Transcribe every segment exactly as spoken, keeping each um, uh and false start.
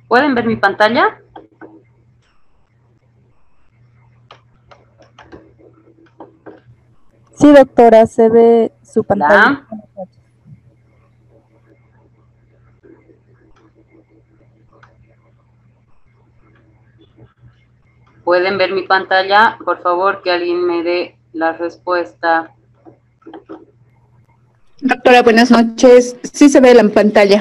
¿Pueden ver mi pantalla? Sí, doctora, se ve su pantalla. Hola. ¿Pueden ver mi pantalla? Por favor, que alguien me dé la respuesta. Doctora, buenas noches. Sí se ve la pantalla.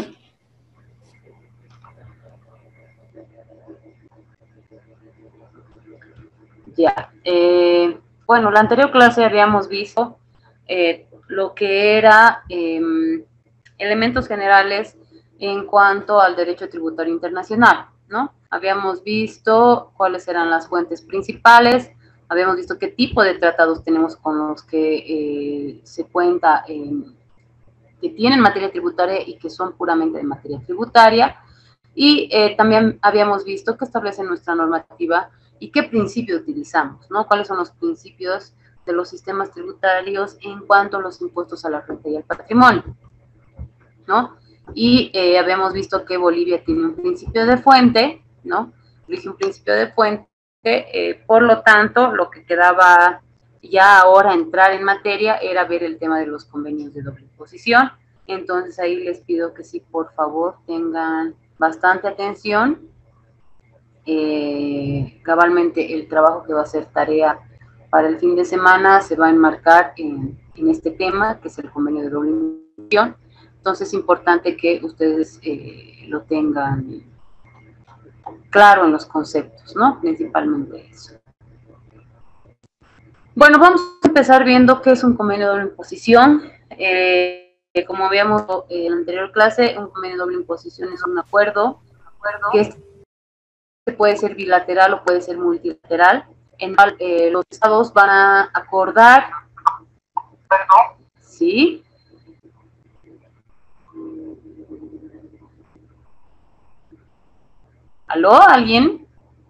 Ya. Eh, bueno, la anterior clase habíamos visto eh, lo que era eh, elementos generales en cuanto al derecho tributario internacional, ¿no? Habíamos visto cuáles eran las fuentes principales, habíamos visto qué tipo de tratados tenemos con los que eh, se cuenta, eh, que tienen materia tributaria y que son puramente de materia tributaria, y eh, también habíamos visto qué establece nuestra normativa y qué principio utilizamos, ¿no? Cuáles son los principios de los sistemas tributarios en cuanto a los impuestos a la renta y al patrimonio, ¿no? Y eh, habíamos visto que Bolivia tiene un principio de fuente, ¿no? Rige un principio de fuente, eh, por lo tanto, lo que quedaba ya ahora entrar en materia era ver el tema de los convenios de doble imposición. Entonces ahí les pido que sí, por favor, tengan bastante atención. Eh, cabalmente el trabajo que va a ser tarea para el fin de semana se va a enmarcar en, en este tema, que es el convenio de doble imposición. Entonces es importante que ustedes eh, lo tengan claro en los conceptos, ¿no? Principalmente eso. Bueno, vamos a empezar viendo qué es un convenio de doble imposición. Eh, como habíamos en la anterior clase, un convenio de doble imposición es un acuerdo, que es, puede ser bilateral o puede ser multilateral, en el cual eh, los estados van a acordar, ¿sí? ¿Aló? ¿Alguien?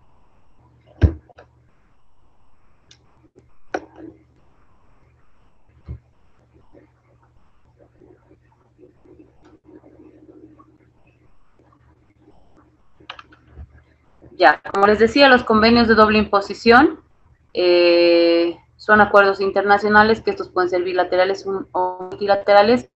Ya, como les decía, los convenios de doble imposición eh, son acuerdos internacionales, que estos pueden ser bilaterales o multilaterales,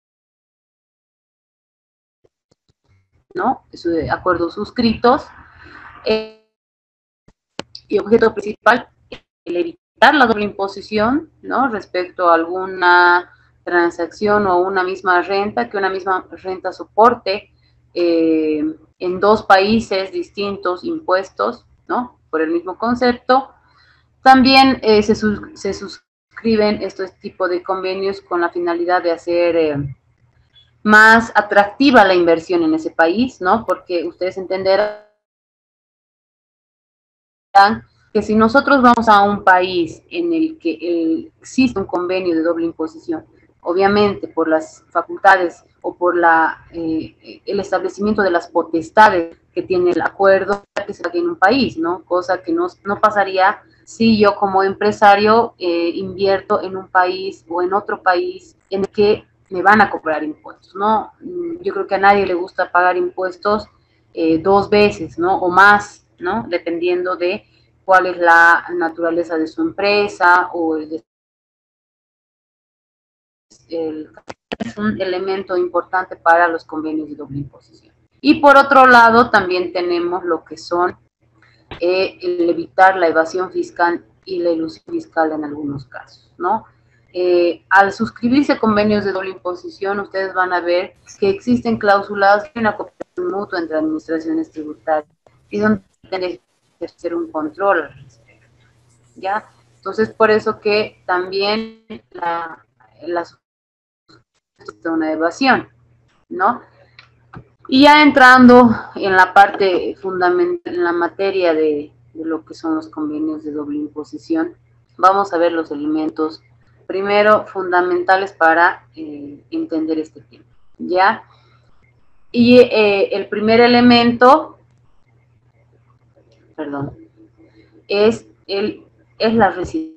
¿no? Acuerdos suscritos, eh, y objeto principal, el evitar la doble imposición, ¿no? Respecto a alguna transacción o una misma renta, que una misma renta soporte eh, en dos países distintos impuestos, ¿no? Por el mismo concepto. También eh, se, sus, se suscriben estos tipos de convenios con la finalidad de hacer eh, más atractiva la inversión en ese país, ¿no? Porque ustedes entenderán que si nosotros vamos a un país en el que el, existe un convenio de doble imposición, obviamente por las facultades o por la, eh, el establecimiento de las potestades que tiene el acuerdo, que se haga en un país, ¿no? Cosa que no, no pasaría si yo como empresario eh, invierto en un país o en otro país en el que me van a cobrar impuestos, ¿no? Yo creo que a nadie le gusta pagar impuestos eh, dos veces, ¿no? O más, ¿no? Dependiendo de cuál es la naturaleza de su empresa o el, el, es un elemento importante para los convenios de doble imposición. Y por otro lado, también tenemos lo que son eh, el evitar la evasión fiscal y la ilusión fiscal en algunos casos, ¿no? Eh, al suscribirse convenios de doble imposición, ustedes van a ver que existen cláusulas de una cooperación mutua entre administraciones tributarias y donde tiene que hacer un control al respecto, ¿ya? Entonces, por eso que también la, la de una evasión, ¿no? Y ya entrando en la parte fundamental, en la materia de, de lo que son los convenios de doble imposición, vamos a ver los elementos, primero, fundamentales para eh, entender este tema, ¿ya? Y eh, el primer elemento, perdón, es, el, es la residencia.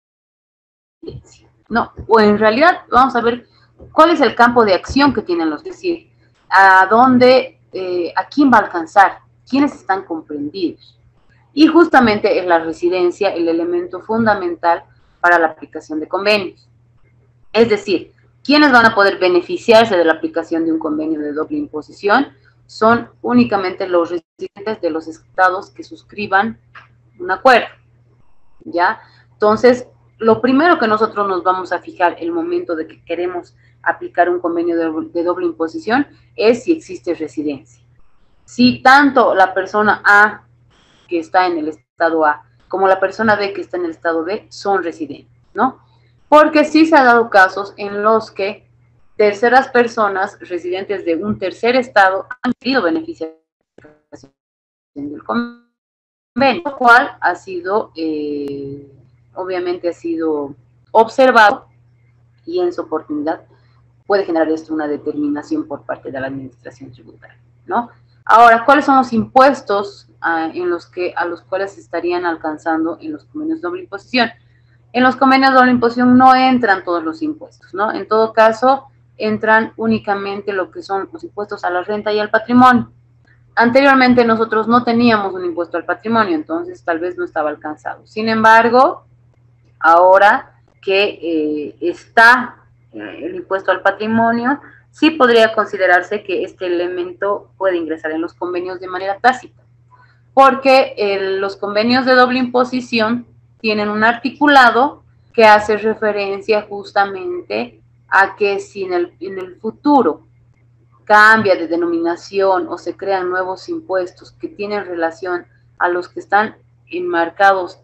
No, o en realidad vamos a ver cuál es el campo de acción que tienen los, es decir, a dónde, eh, a quién va a alcanzar quiénes están comprendidos. Y justamente es la residencia el elemento fundamental para la aplicación de convenios. Es decir, quienes van a poder beneficiarse de la aplicación de un convenio de doble imposición son únicamente los residentes de los estados que suscriban un acuerdo, ¿ya? Entonces, lo primero que nosotros nos vamos a fijar el momento de que queremos aplicar un convenio de, de doble imposición es si existe residencia. Si tanto la persona A que está en el estado A como la persona B que está en el estado B son residentes, ¿no? Porque sí se han dado casos en los que terceras personas residentes de un tercer estado han sido beneficiarios del convenio, lo cual ha sido, eh, obviamente ha sido observado y en su oportunidad puede generar esto una determinación por parte de la administración tributaria, ¿no? Ahora, ¿cuáles son los impuestos uh, en los que, a los cuales se estarían alcanzando en los convenios de doble imposición? En los convenios de doble imposición no entran todos los impuestos, ¿no? En todo caso, entran únicamente lo que son los impuestos a la renta y al patrimonio. Anteriormente nosotros no teníamos un impuesto al patrimonio, entonces tal vez no estaba alcanzado. Sin embargo, ahora que eh, está eh, el impuesto al patrimonio, sí podría considerarse que este elemento puede ingresar en los convenios de manera tácita, porque eh, los convenios de doble imposición tienen un articulado que hace referencia justamente a que si en el, en el futuro cambia de denominación o se crean nuevos impuestos que tienen relación a los que están enmarcados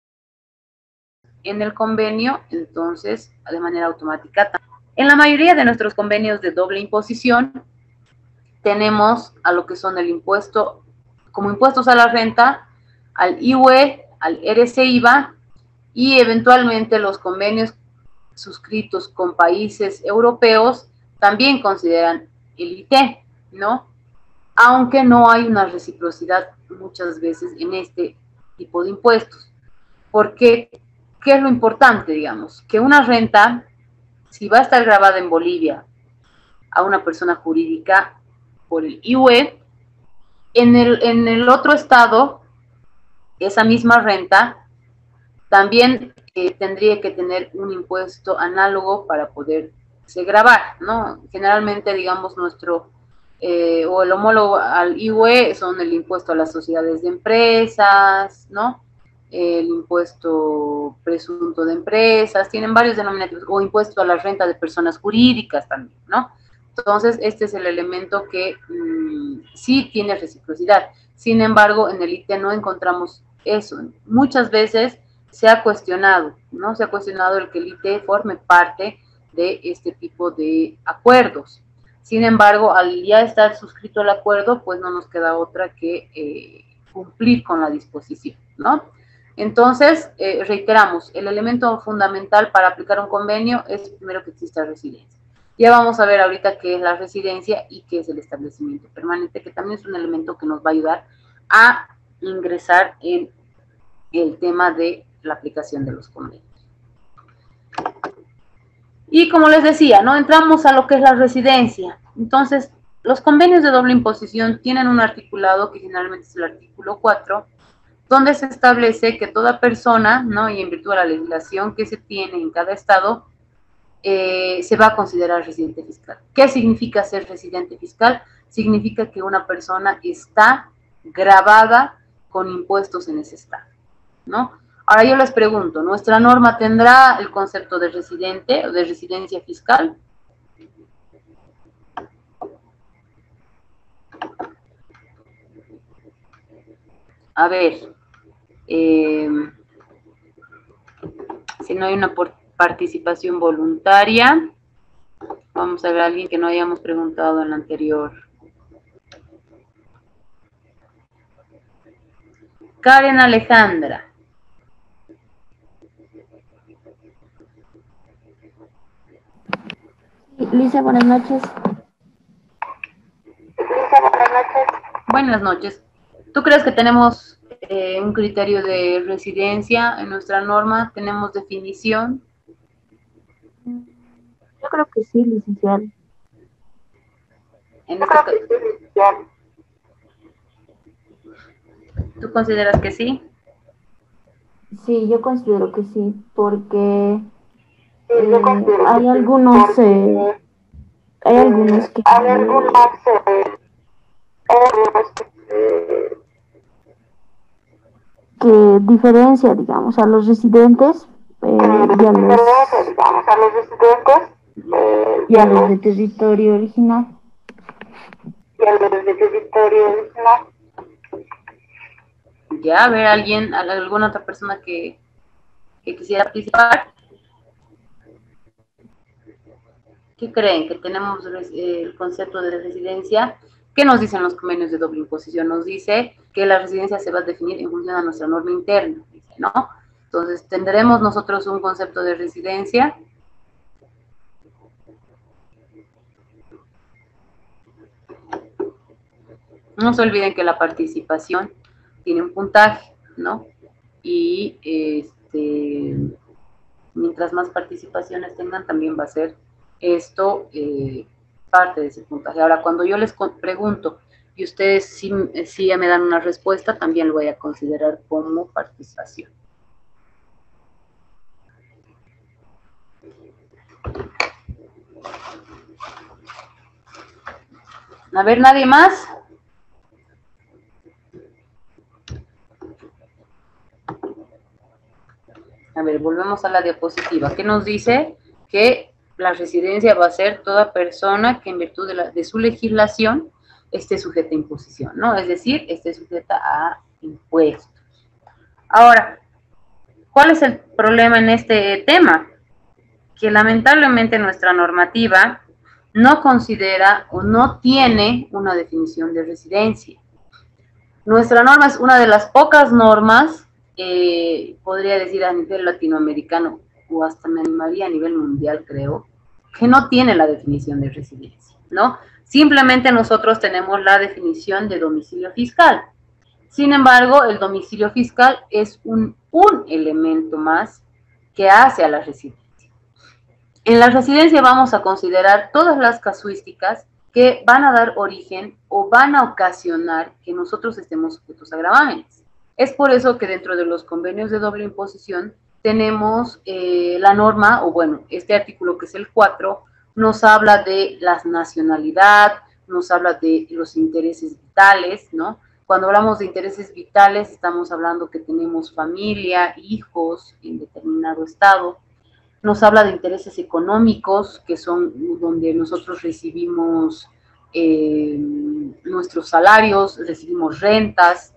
en el convenio, entonces de manera automática. En la mayoría de nuestros convenios de doble imposición tenemos a lo que son el impuesto, como impuestos a la renta, al I V E, al R C I V A y eventualmente los convenios suscritos con países europeos también consideran el I T E, ¿no? Aunque no hay una reciprocidad muchas veces en este tipo de impuestos. Porque, ¿qué es lo importante, digamos? Que una renta, si va a estar grabada en Bolivia a una persona jurídica por el I V E, en el, en el otro estado, esa misma renta también eh, tendría que tener un impuesto análogo para poderse grabar, ¿no? Generalmente, digamos, nuestro, eh, o el homólogo al I V E son el impuesto a las sociedades de empresas, ¿no? El impuesto presunto de empresas, tienen varios denominativos, o impuesto a la renta de personas jurídicas también, ¿no? Entonces, este es el elemento que mmm, sí tiene reciprocidad. Sin embargo, en el I T E no encontramos eso. Muchas veces se ha cuestionado, ¿no? Se ha cuestionado el que el I T E forme parte de este tipo de acuerdos. Sin embargo, al ya estar suscrito el acuerdo, pues no nos queda otra que eh, cumplir con la disposición, ¿no? Entonces, eh, reiteramos, el elemento fundamental para aplicar un convenio es primero que exista residencia. Ya vamos a ver ahorita qué es la residencia y qué es el establecimiento permanente, que también es un elemento que nos va a ayudar a ingresar en el tema de la aplicación de los convenios. Y como les decía, ¿no? Entramos a lo que es la residencia. Entonces, los convenios de doble imposición tienen un articulado que generalmente es el artículo cuatro, donde se establece que toda persona, ¿no? Y en virtud de la legislación que se tiene en cada estado, eh, se va a considerar residente fiscal. ¿Qué significa ser residente fiscal? Significa que una persona está grabada con impuestos en ese estado, ¿no? Ahora yo les pregunto, ¿nuestra norma tendrá el concepto de residente o de residencia fiscal? A ver, eh, si no hay una participación voluntaria, vamos a ver a alguien que no hayamos preguntado en la anterior. Karen Alejandra. Lisa, buenas noches. Lisa, buenas noches. Buenas noches. ¿Tú crees que tenemos eh, un criterio de residencia en nuestra norma? ¿Tenemos definición? Yo creo que sí, licenciada. En Yo este creo que sí, licenciada. ¿Tú consideras que sí? Sí, yo considero que sí, porque eh, hay algunos, eh, hay algunos que, que diferencia, digamos, a los residentes eh, y a los, y a los de territorio original. Ya, a ver, alguien, alguna otra persona que, que quisiera participar. ¿Qué creen? Que tenemos el concepto de residencia. ¿Qué nos dicen los convenios de doble imposición? Nos dice que la residencia se va a definir en función a nuestra norma interna, ¿no? Entonces, tendremos nosotros un concepto de residencia. No se olviden que la participación tiene un puntaje, ¿no? Y este, mientras más participaciones tengan, también va a ser esto eh, parte de ese puntaje. Ahora, cuando yo les pregunto y ustedes sí, sí ya me dan una respuesta, también lo voy a considerar como participación. A ver, ¿nadie más? A ver, volvemos a la diapositiva. ¿Qué nos dice? Que la residencia va a ser toda persona que en virtud de, la, de su legislación esté sujeta a imposición, ¿no? Es decir, esté sujeta a impuestos. Ahora, ¿cuál es el problema en este tema? Que lamentablemente nuestra normativa no considera o no tiene una definición de residencia. Nuestra norma es una de las pocas normas, eh, podría decir a nivel latinoamericano, o hasta me animaría a nivel mundial, creo, que no tiene la definición de residencia, ¿no? Simplemente nosotros tenemos la definición de domicilio fiscal. Sin embargo, el domicilio fiscal es un, un elemento más que hace a la residencia. En la residencia vamos a considerar todas las casuísticas que van a dar origen o van a ocasionar que nosotros estemos sujetos a gravámenes. Es por eso que dentro de los convenios de doble imposición tenemos eh, la norma, o bueno, este artículo que es el cuatro, nos habla de la nacionalidad, nos habla de los intereses vitales, ¿no? Cuando hablamos de intereses vitales, estamos hablando que tenemos familia, hijos en determinado estado. Nos habla de intereses económicos, que son donde nosotros recibimos eh, nuestros salarios, recibimos rentas,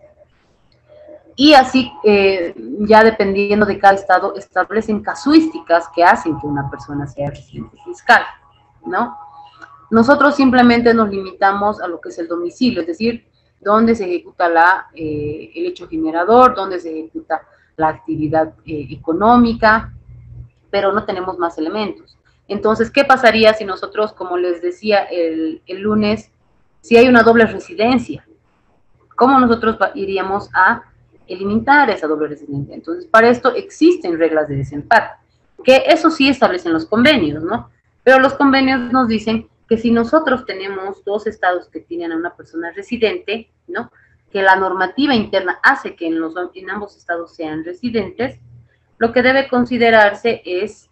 y así, eh, ya dependiendo de cada estado, establecen casuísticas que hacen que una persona sea residente fiscal, ¿no? Nosotros simplemente nos limitamos a lo que es el domicilio, es decir, dónde se ejecuta la, eh, el hecho generador, dónde se ejecuta la actividad eh, económica, pero no tenemos más elementos. Entonces, ¿qué pasaría si nosotros, como les decía el, el lunes, si hay una doble residencia? ¿Cómo nosotros iríamos a eliminar esa doble residencia? Entonces, para esto existen reglas de desempate, que eso sí establecen los convenios, ¿no? Pero los convenios nos dicen que si nosotros tenemos dos estados que tienen a una persona residente, ¿no? Que la normativa interna hace que en, los, en ambos estados sean residentes, lo que debe considerarse es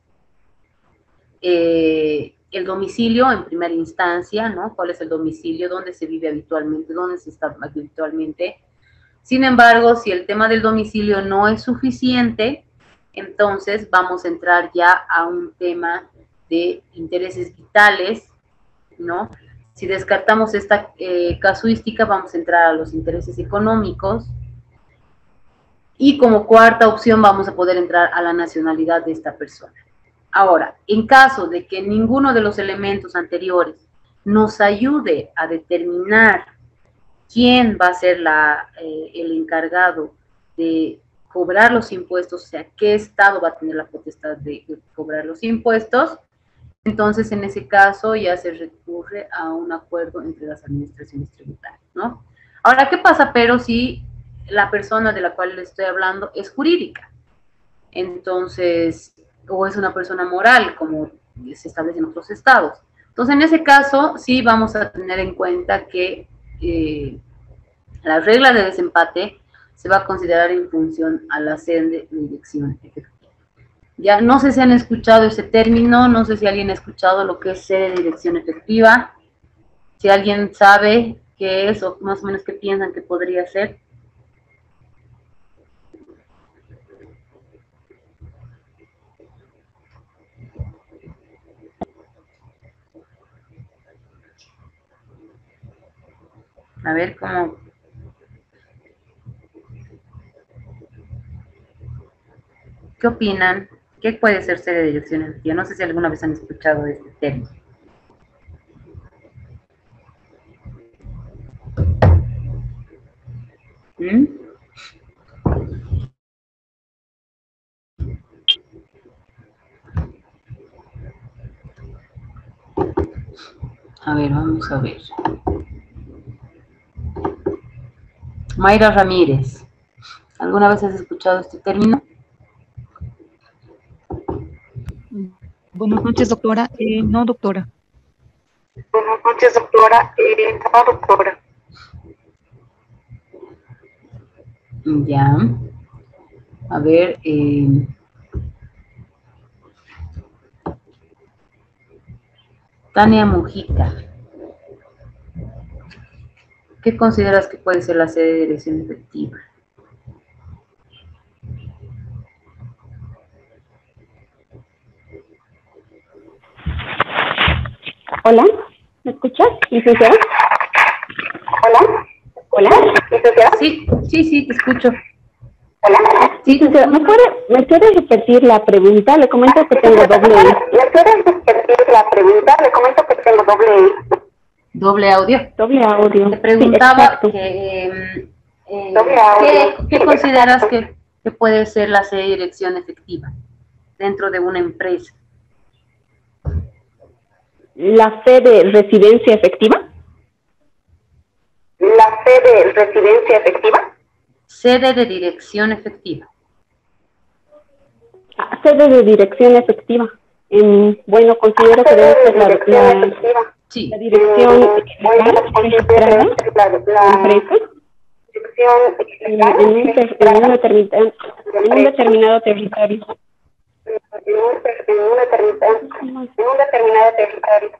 eh, el domicilio en primera instancia, ¿no? ¿Cuál es el domicilio? ¿Dónde se vive habitualmente? ¿Dónde se está habitualmente? Sin embargo, si el tema del domicilio no es suficiente, entonces vamos a entrar ya a un tema de intereses vitales, ¿no? Si descartamos esta eh, casuística, vamos a entrar a los intereses económicos. Y como cuarta opción vamos a poder entrar a la nacionalidad de esta persona. Ahora, en caso de que ninguno de los elementos anteriores nos ayude a determinar quién va a ser la, eh, el encargado de cobrar los impuestos, o sea, qué estado va a tener la potestad de, de cobrar los impuestos, entonces en ese caso ya se recurre a un acuerdo entre las administraciones tributarias, ¿no? Ahora, ¿qué pasa pero si la persona de la cual le estoy hablando es jurídica? Entonces, o es una persona moral, como se establece en otros estados. Entonces, en ese caso, sí vamos a tener en cuenta que eh, la regla de desempate se va a considerar en función a la sede de dirección efectiva. Ya no sé si han escuchado ese término, no sé si alguien ha escuchado lo que es sede de dirección efectiva, si alguien sabe qué es o más o menos qué piensan que podría ser. A ver cómo... ¿Qué opinan? ¿Qué puede ser sede de dirección efectiva? No sé si alguna vez han escuchado este término. ¿Mm? A ver, vamos a ver. Mayra Ramírez, ¿alguna vez has escuchado este término? Buenas noches, doctora. Eh, no, doctora. Buenas noches, doctora. Eh, no, doctora. Ya. A ver, eh... Tania Mujica. ¿Qué consideras que puede ser la sede de dirección efectiva? Hola, ¿me escuchas, licenciada? Hola, hola, licenciada. Sí, sí, sí, te escucho. Hola, sí, licenciada, ¿me puede, me puede repetir la pregunta? Le comento que tengo doble I. ¿Me puede repetir la pregunta? Le comento que tengo doble I. Doble audio. Doble audio. Te preguntaba sí, que, eh, eh, doble ¿qué, audio. ¿qué consideras que, que puede ser la sede de dirección efectiva dentro de una empresa? ¿La sede de residencia efectiva? ¿La sede de residencia efectiva? Sede de dirección efectiva. Ah, sede de dirección efectiva. Mm, bueno, considero que debe ser la, la, sí. la dirección legal registrada de la empresa en, en, un, en, un determinado, en un determinado territorio. En un, en un determinado, en un determinado territorio.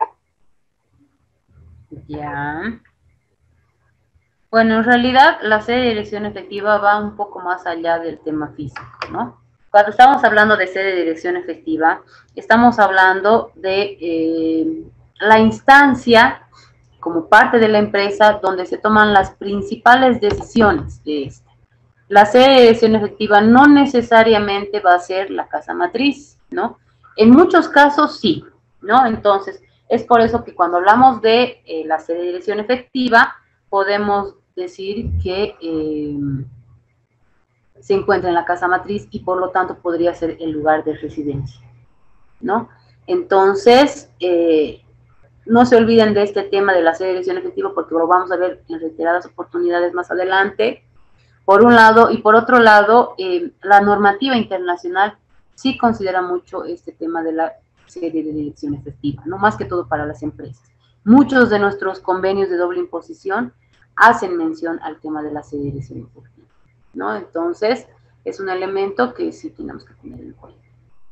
Ya. Bueno, en realidad la sede de dirección efectiva va un poco más allá del tema físico, ¿no? Cuando estamos hablando de sede de dirección efectiva, estamos hablando de eh, la instancia como parte de la empresa donde se toman las principales decisiones de esta. La sede de dirección efectiva no necesariamente va a ser la casa matriz, ¿no? En muchos casos sí, ¿no? Entonces, es por eso que cuando hablamos de eh, la sede de dirección efectiva, podemos decir que eh, se encuentra en la casa matriz y por lo tanto podría ser el lugar de residencia, ¿no? Entonces, eh, no se olviden de este tema de la sede de dirección efectiva porque lo vamos a ver en reiteradas oportunidades más adelante, por un lado, y por otro lado, eh, la normativa internacional sí considera mucho este tema de la sede de dirección efectiva, no más que todo para las empresas. Muchos de nuestros convenios de doble imposición hacen mención al tema de la sede de dirección efectiva, ¿no? Entonces, es un elemento que sí tenemos que tener en cuenta.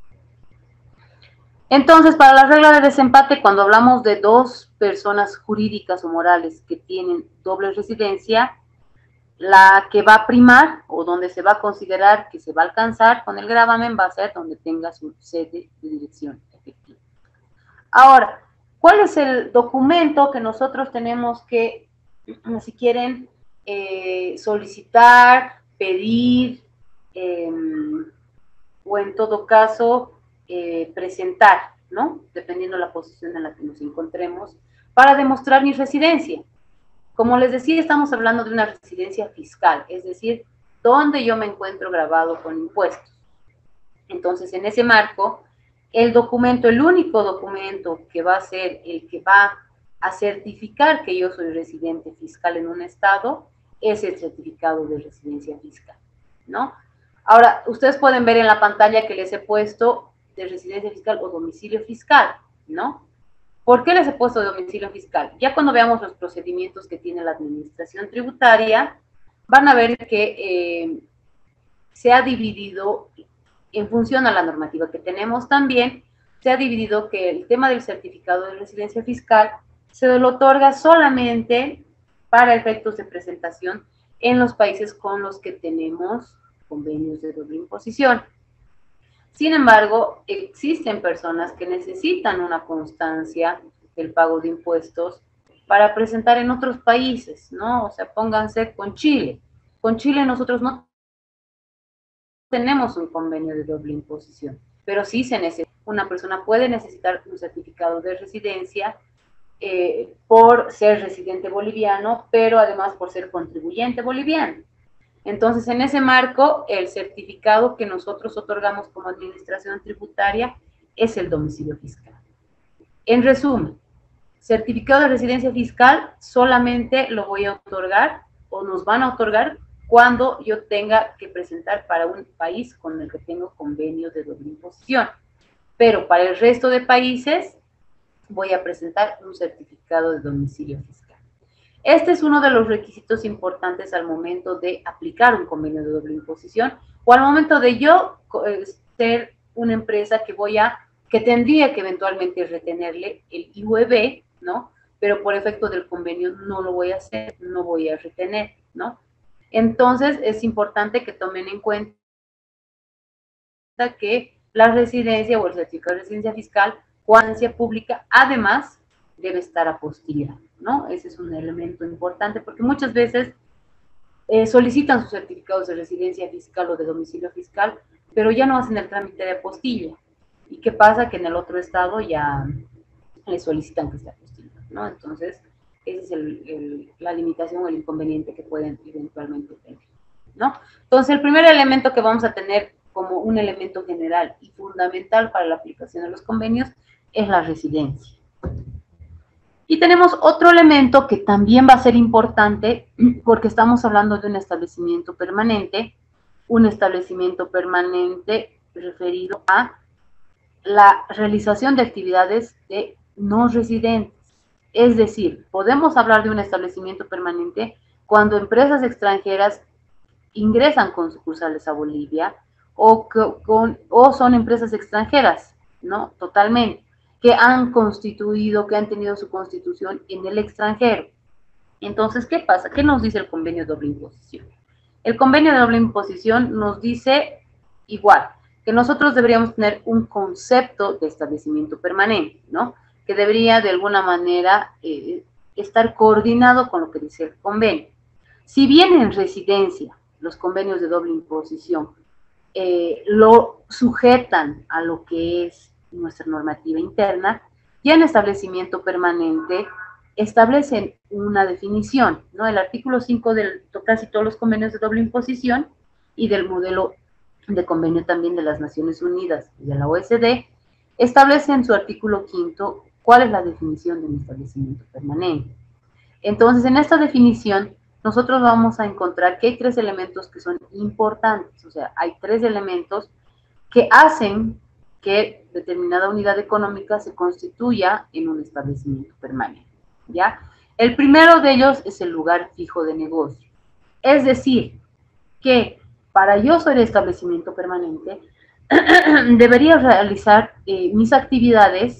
Entonces, para la regla de desempate, cuando hablamos de dos personas jurídicas o morales que tienen doble residencia, la que va a primar o donde se va a considerar que se va a alcanzar con el gravamen va a ser donde tenga su sede de dirección efectiva. Ahora, ¿cuál es el documento que nosotros tenemos que, si quieren, eh, solicitar, pedir, eh, o en todo caso, eh, presentar, ¿no? Dependiendo de la posición en la que nos encontremos, para demostrar mi residencia? Como les decía, estamos hablando de una residencia fiscal, es decir, donde yo me encuentro grabado con impuestos. Entonces, en ese marco, el documento, el único documento que va a ser el que va a certificar que yo soy residente fiscal en un estado, es el certificado de residencia fiscal, ¿no? Ahora, ustedes pueden ver en la pantalla que les he puesto de residencia fiscal o domicilio fiscal, ¿no? ¿Por qué les he puesto domicilio fiscal? Ya cuando veamos los procedimientos que tiene la administración tributaria, van a ver que eh, se ha dividido, en función a la normativa que tenemos también, se ha dividido que el tema del certificado de residencia fiscal se lo otorga solamente para efectos de presentación en los países con los que tenemos convenios de doble imposición. Sin embargo, existen personas que necesitan una constancia del pago de impuestos para presentar en otros países, ¿no? O sea, pónganse con Chile. Con Chile nosotros no tenemos un convenio de doble imposición, pero sí se necesita. Una persona puede necesitar un certificado de residencia eh, por ser residente boliviano, pero además por ser contribuyente boliviano. Entonces, en ese marco, el certificado que nosotros otorgamos como administración tributaria es el domicilio fiscal. En resumen, certificado de residencia fiscal solamente lo voy a otorgar o nos van a otorgar cuando yo tenga que presentar para un país con el que tengo convenio de doble imposición. Pero para el resto de países voy a presentar un certificado de domicilio fiscal. Este es uno de los requisitos importantes al momento de aplicar un convenio de doble imposición o al momento de yo eh, ser una empresa que voy a, que tendría que eventualmente retenerle el I V B, ¿no? Pero por efecto del convenio no lo voy a hacer, no voy a retener, ¿no? Entonces es importante que tomen en cuenta que la residencia o el certificado de residencia fiscal, cuantía pública, además debe estar apostillado, ¿no? Ese es un elemento importante porque muchas veces eh, solicitan sus certificados de residencia fiscal o de domicilio fiscal, pero ya no hacen el trámite de apostilla. ¿Y qué pasa? Que en el otro estado ya le solicitan que se apostille, ¿no? Entonces, esa es el, el, la limitación o el inconveniente que pueden eventualmente tener, ¿no? Entonces, el primer elemento que vamos a tener como un elemento general y fundamental para la aplicación de los convenios es la residencia. Y tenemos otro elemento que también va a ser importante porque estamos hablando de un establecimiento permanente, un establecimiento permanente referido a la realización de actividades de no residentes. Es decir, podemos hablar de un establecimiento permanente cuando empresas extranjeras ingresan con sucursales a Bolivia o, con, o son empresas extranjeras, ¿no? Totalmente, que han constituido, que han tenido su constitución en el extranjero. Entonces, ¿qué pasa? ¿Qué nos dice el convenio de doble imposición? El convenio de doble imposición nos dice igual, que nosotros deberíamos tener un concepto de establecimiento permanente, ¿no? Que debería de alguna manera eh, estar coordinado con lo que dice el convenio. Si bien en residencia los convenios de doble imposición eh, lo sujetan a lo que es nuestra normativa interna, ya en establecimiento permanente establecen una definición, ¿no? El artículo cinco de casi todos los convenios de doble imposición y del modelo de convenio también de las Naciones Unidas y de la O E C D, establece en su artículo quinto cuál es la definición de un establecimiento permanente. Entonces, en esta definición, nosotros vamos a encontrar que hay tres elementos que son importantes, o sea, hay tres elementos que hacen que determinada unidad económica se constituya en un establecimiento permanente, ¿ya? El primero de ellos es el lugar fijo de negocio, es decir, que para yo ser establecimiento permanente, debería realizar eh, mis actividades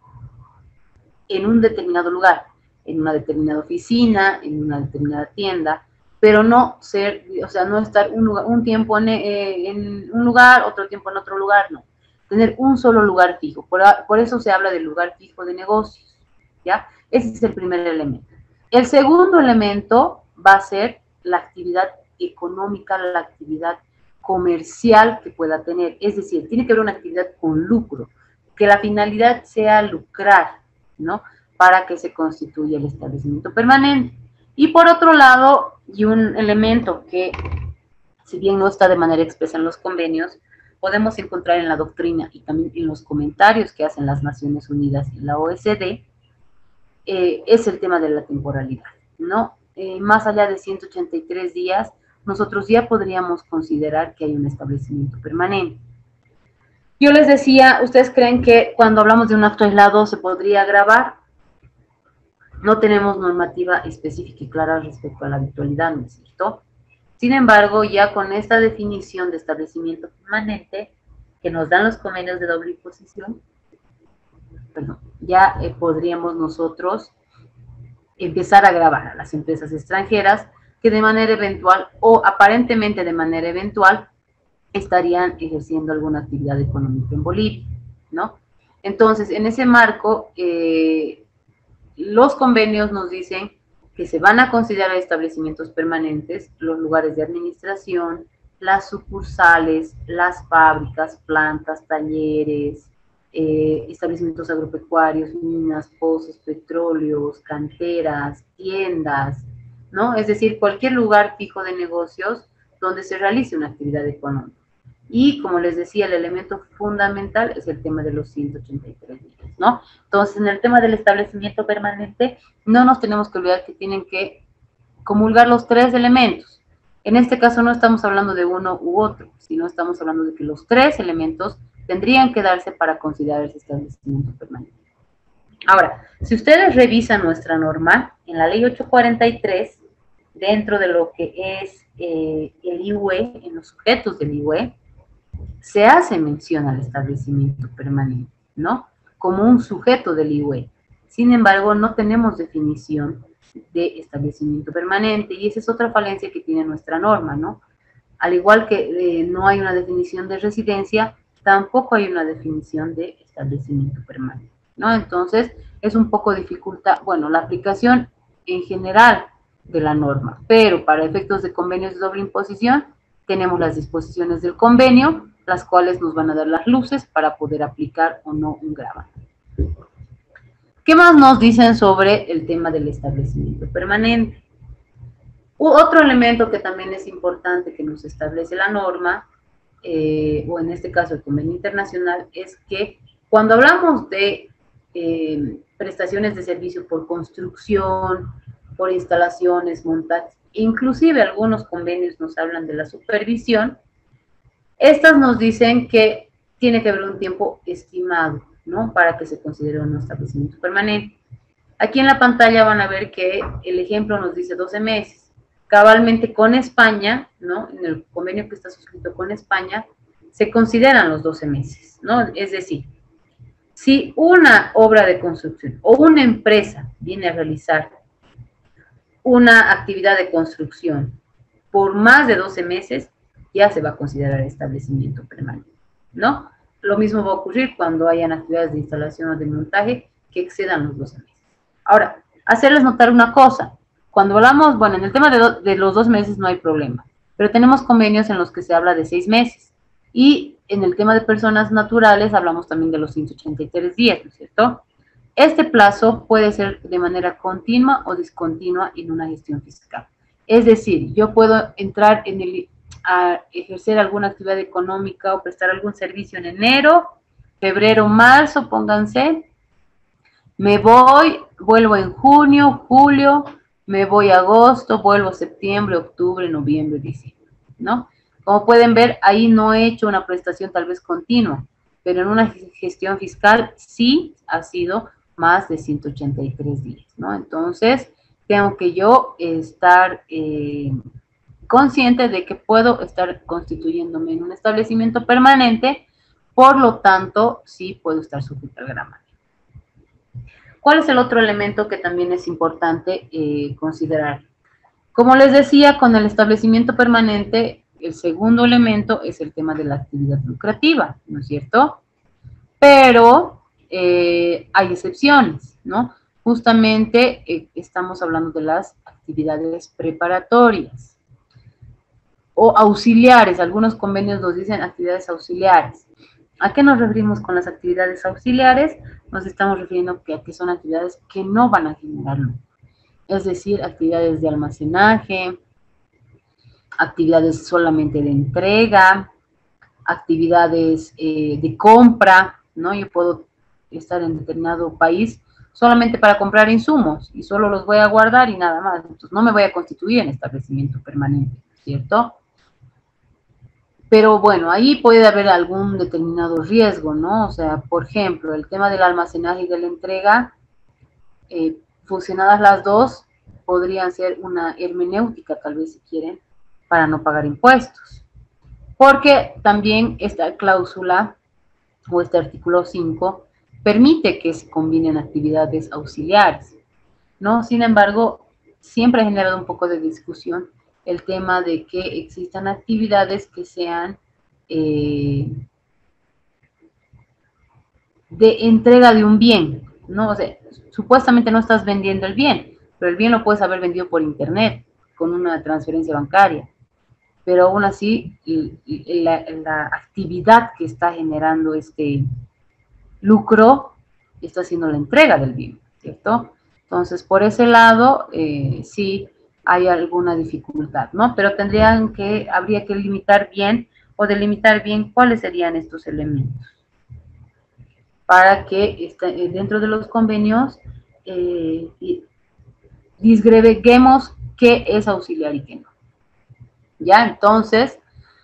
en un determinado lugar, en una determinada oficina, en una determinada tienda, pero no ser, o sea, no estar un, lugar, un tiempo en, eh, en un lugar, otro tiempo en otro lugar, no. Tener un solo lugar fijo. Por, por eso se habla del lugar fijo de negocios, ¿ya? Ese es el primer elemento. El segundo elemento va a ser la actividad económica, la actividad comercial que pueda tener. Es decir, tiene que haber una actividad con lucro, que la finalidad sea lucrar, ¿no? Para que se constituya el establecimiento permanente. Y por otro lado, y un elemento que, si bien no está de manera expresa en los convenios, podemos encontrar en la doctrina y también en los comentarios que hacen las Naciones Unidas y la O E C D, eh, es el tema de la temporalidad, ¿no? Eh, más allá de ciento ochenta y tres días, nosotros ya podríamos considerar que hay un establecimiento permanente. Yo les decía, ¿ustedes creen que cuando hablamos de un acto aislado se podría agravar? No tenemos normativa específica y clara respecto a la habitualidad, ¿no es cierto? Sin embargo, ya con esta definición de establecimiento permanente que nos dan los convenios de doble imposición, perdón, ya eh, podríamos nosotros empezar a gravar a las empresas extranjeras que de manera eventual o aparentemente de manera eventual estarían ejerciendo alguna actividad económica en Bolivia, ¿no? Entonces, en ese marco, eh, los convenios nos dicen que se van a considerar establecimientos permanentes los lugares de administración, las sucursales, las fábricas, plantas, talleres, eh, establecimientos agropecuarios, minas, pozos, petróleos, canteras, tiendas, ¿no? Es decir, cualquier lugar fijo de negocios donde se realice una actividad económica. Y, como les decía, el elemento fundamental es el tema de los ciento ochenta y tres días, ¿no? Entonces, en el tema del establecimiento permanente, no nos tenemos que olvidar que tienen que comulgar los tres elementos. En este caso no estamos hablando de uno u otro, sino estamos hablando de que los tres elementos tendrían que darse para considerar ese establecimiento permanente. Ahora, si ustedes revisan nuestra norma, en la ley ochocientos cuarenta y tres, dentro de lo que es eh, el I U E, en los sujetos del I U E, se hace mención al establecimiento permanente, ¿no? Como un sujeto del I U E. Sin embargo, no tenemos definición de establecimiento permanente, y esa es otra falencia que tiene nuestra norma, ¿no? Al igual que eh, no hay una definición de residencia, tampoco hay una definición de establecimiento permanente, ¿no? Entonces, es un poco dificulta, bueno, la aplicación en general de la norma, pero para efectos de convenios de doble imposición, tenemos las disposiciones del convenio, las cuales nos van a dar las luces para poder aplicar o no un gravamen. ¿Qué más nos dicen sobre el tema del establecimiento permanente? U otro elemento que también es importante que nos establece la norma, eh, o en este caso el convenio internacional, es que cuando hablamos de eh, prestaciones de servicio por construcción, por instalaciones, montajes, inclusive algunos convenios nos hablan de la supervisión, estas nos dicen que tiene que haber un tiempo estimado, ¿no? Para que se considere un establecimiento permanente. Aquí en la pantalla van a ver que el ejemplo nos dice doce meses. Cabalmente con España, ¿no? En el convenio que está suscrito con España, se consideran los doce meses, ¿no? Es decir, si una obra de construcción o una empresa viene a realizar una actividad de construcción por más de doce meses, ya se va a considerar establecimiento permanente, ¿no? Lo mismo va a ocurrir cuando hayan actividades de instalación o de montaje que excedan los doce meses. Ahora, hacerles notar una cosa. Cuando hablamos, bueno, en el tema de, do, de los dos meses no hay problema, pero tenemos convenios en los que se habla de seis meses. Y en el tema de personas naturales hablamos también de los ciento ochenta y tres días, ¿no es cierto? Este plazo puede ser de manera continua o discontinua en una gestión fiscal. Es decir, yo puedo entrar en el, a ejercer alguna actividad económica o prestar algún servicio en enero, febrero, marzo, pónganse, me voy, vuelvo en junio, julio, me voy a agosto, vuelvo septiembre, octubre, noviembre, diciembre, ¿no? Como pueden ver, ahí no he hecho una prestación tal vez continua, pero en una gestión fiscal sí ha sido más de ciento ochenta y tres días, ¿no? Entonces, tengo que yo estar eh, consciente de que puedo estar constituyéndome en un establecimiento permanente, por lo tanto, sí puedo estar sujeto al gravamen. ¿Cuál es el otro elemento que también es importante eh, considerar? Como les decía, con el establecimiento permanente, el segundo elemento es el tema de la actividad lucrativa, ¿no es cierto? Pero eh, hay excepciones, ¿no? Justamente eh, estamos hablando de las actividades preparatorias o auxiliares. Algunos convenios nos dicen actividades auxiliares. ¿A qué nos referimos con las actividades auxiliares? Nos estamos refiriendo a que son actividades que no van a generar lucro. Es decir, actividades de almacenaje, actividades solamente de entrega, actividades eh, de compra, ¿no? Yo puedo estar en determinado país solamente para comprar insumos y solo los voy a guardar y nada más. Entonces no me voy a constituir en establecimiento permanente, ¿cierto? Pero bueno, ahí puede haber algún determinado riesgo, ¿no? O sea, por ejemplo, el tema del almacenaje y de la entrega, eh, fusionadas las dos, podrían ser una hermenéutica, tal vez si quieren, para no pagar impuestos. Porque también esta cláusula o este artículo cinco permite que se combinen actividades auxiliares, ¿no? Sin embargo, siempre ha generado un poco de discusión el tema de que existan actividades que sean eh, de entrega de un bien, ¿no? O sea, supuestamente no estás vendiendo el bien, pero el bien lo puedes haber vendido por internet, con una transferencia bancaria. Pero aún así, la, la actividad que está generando este lucro está haciendo la entrega del bien, ¿cierto? Entonces, por ese lado, eh, sí hay alguna dificultad, ¿no? Pero tendrían que, habría que limitar bien o delimitar bien cuáles serían estos elementos para que este, dentro de los convenios eh, disgreguemos qué es auxiliar y qué no. ¿Ya? Entonces,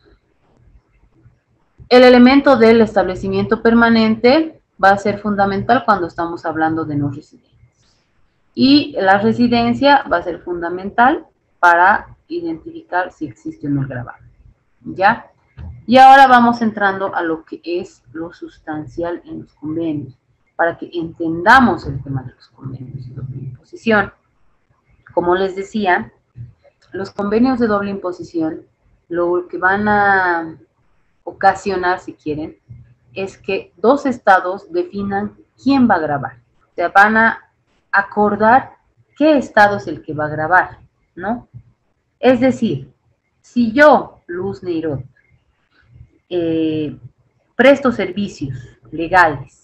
el elemento del establecimiento permanente va a ser fundamental cuando estamos hablando de no residentes. Y la residencia va a ser fundamental para identificar si existe o no el gravamen. ¿Ya? Y ahora vamos entrando a lo que es lo sustancial en los convenios, para que entendamos el tema de los convenios de doble imposición. Como les decía, los convenios de doble imposición, lo que van a ocasionar, si quieren, es que dos estados definan quién va a gravar. O sea, van a acordar qué estado es el que va a gravar, ¿no? Es decir, si yo, Luz Neirot, eh, presto servicios legales,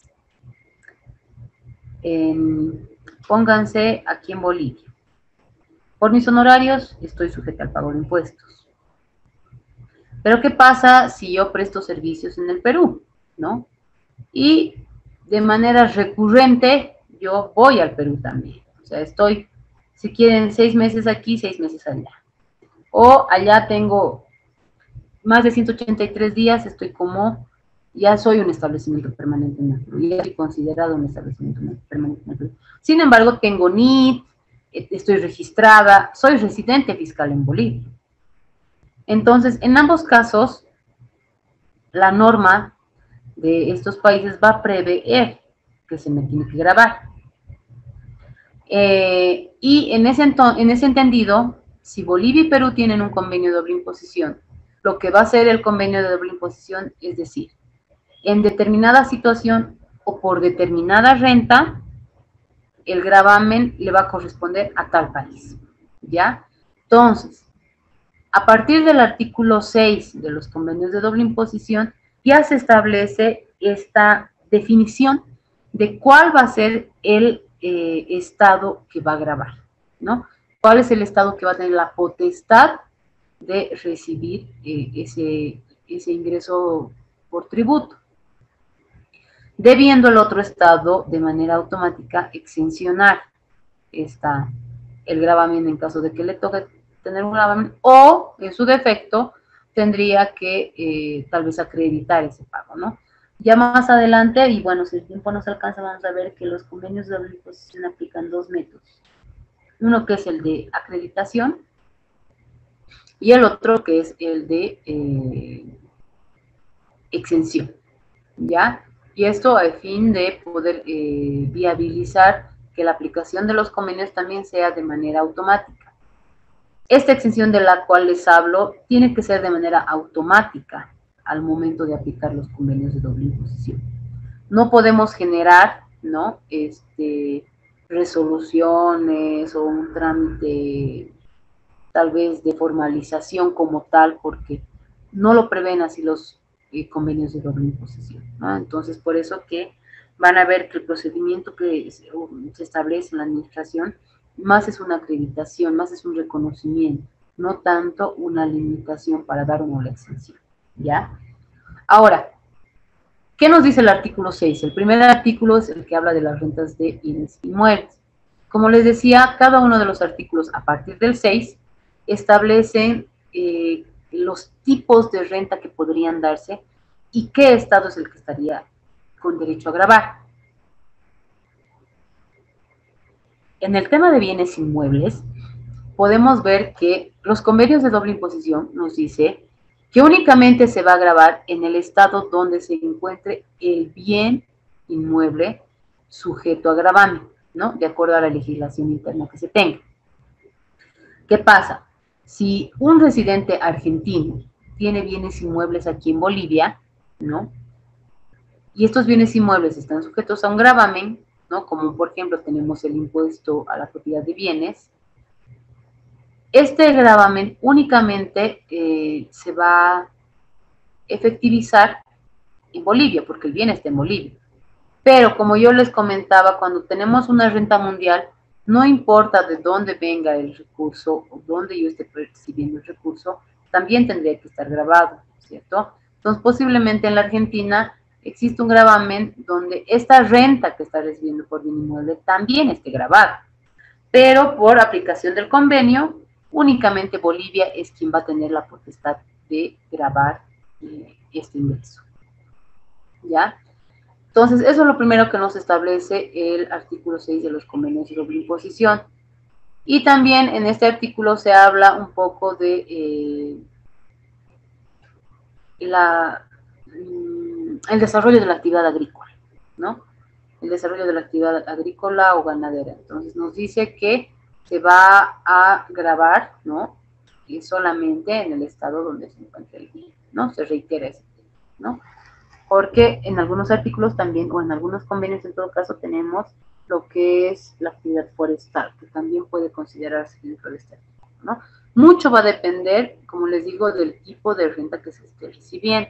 en, pónganse aquí en Bolivia, por mis honorarios estoy sujeta al pago de impuestos. Pero ¿qué pasa si yo presto servicios en el Perú, ¿no? Y de manera recurrente yo voy al Perú también. O sea, estoy, si quieren, seis meses aquí, seis meses allá. O allá tengo más de ciento ochenta y tres días, estoy como, ya soy un establecimiento permanente en el Perú, ya soy considerado un establecimiento permanente en el Perú. Sin embargo, tengo N I T, estoy registrada, soy residente fiscal en Bolivia. Entonces, en ambos casos, la norma de estos países va a prever que se me tiene que grabar. Eh, y en ese, en ese entendido, si Bolivia y Perú tienen un convenio de doble imposición, lo que va a hacer el convenio de doble imposición es decir, en determinada situación o por determinada renta, el gravamen le va a corresponder a tal país, ¿ya? Entonces, a partir del artículo seis de los convenios de doble imposición, ya se establece esta definición de cuál va a ser el eh, estado que va a gravar, ¿no? ¿Cuál es el estado que va a tener la potestad de recibir eh, ese, ese ingreso por tributo? Debiendo el otro estado de manera automática exencionar esta, el gravamen en caso de que le toque tener un gravamen, o en su defecto tendría que eh, tal vez acreditar ese pago, ¿no? Ya más adelante, y bueno, si el tiempo nos alcanza, vamos a ver que los convenios de doble imposición aplican dos métodos. Uno que es el de acreditación y el otro que es el de eh, exención, ¿ya? Y esto a fin de poder eh, viabilizar que la aplicación de los convenios también sea de manera automática. Esta exención de la cual les hablo tiene que ser de manera automática al momento de aplicar los convenios de doble imposición. No podemos generar, ¿no?, este, resoluciones o un trámite tal vez de formalización como tal, porque no lo prevén así los eh, convenios de doble imposición, ¿no? Entonces, por eso que van a ver que el procedimiento que se, se establece en la administración más es una acreditación, más es un reconocimiento, no tanto una limitación para dar una exención, ¿ya? Ahora, ¿qué nos dice el artículo seis? El primer artículo es el que habla de las rentas de bienes inmuebles. Como les decía, cada uno de los artículos a partir del seis establecen eh, los tipos de renta que podrían darse y qué estado es el que estaría con derecho a gravar. En el tema de bienes inmuebles, podemos ver que los convenios de doble imposición nos dice que únicamente se va a gravar en el estado donde se encuentre el bien inmueble sujeto a gravamen, ¿no? De acuerdo a la legislación interna que se tenga. ¿Qué pasa? Si un residente argentino tiene bienes inmuebles aquí en Bolivia, ¿no? Y estos bienes inmuebles están sujetos a un gravamen, ¿no? Como por ejemplo tenemos el impuesto a la propiedad de bienes. Este gravamen únicamente eh, se va a efectivizar en Bolivia, porque el bien está en Bolivia. Pero como yo les comentaba, cuando tenemos una renta mundial, no importa de dónde venga el recurso o dónde yo esté percibiendo el recurso, también tendría que estar grabado, ¿cierto? Entonces, posiblemente en la Argentina existe un gravamen donde esta renta que está recibiendo por bien inmueble también esté grabada. Pero por aplicación del convenio, únicamente Bolivia es quien va a tener la potestad de gravar eh, este ingreso. ¿Ya? Entonces, eso es lo primero que nos establece el artículo seis de los convenios de doble imposición. Y también en este artículo se habla un poco de eh, la, mm, el desarrollo de la actividad agrícola, ¿no? El desarrollo de la actividad agrícola o ganadera. Entonces, nos dice que se va a gravar, ¿no? Y solamente en el estado donde se encuentra el bien, ¿no? Se reitera eso, ¿no? Porque en algunos artículos también, o en algunos convenios en todo caso, tenemos lo que es la actividad forestal, que también puede considerarse dentro de este artículo, ¿no? Mucho va a depender, como les digo, del tipo de renta que se esté recibiendo.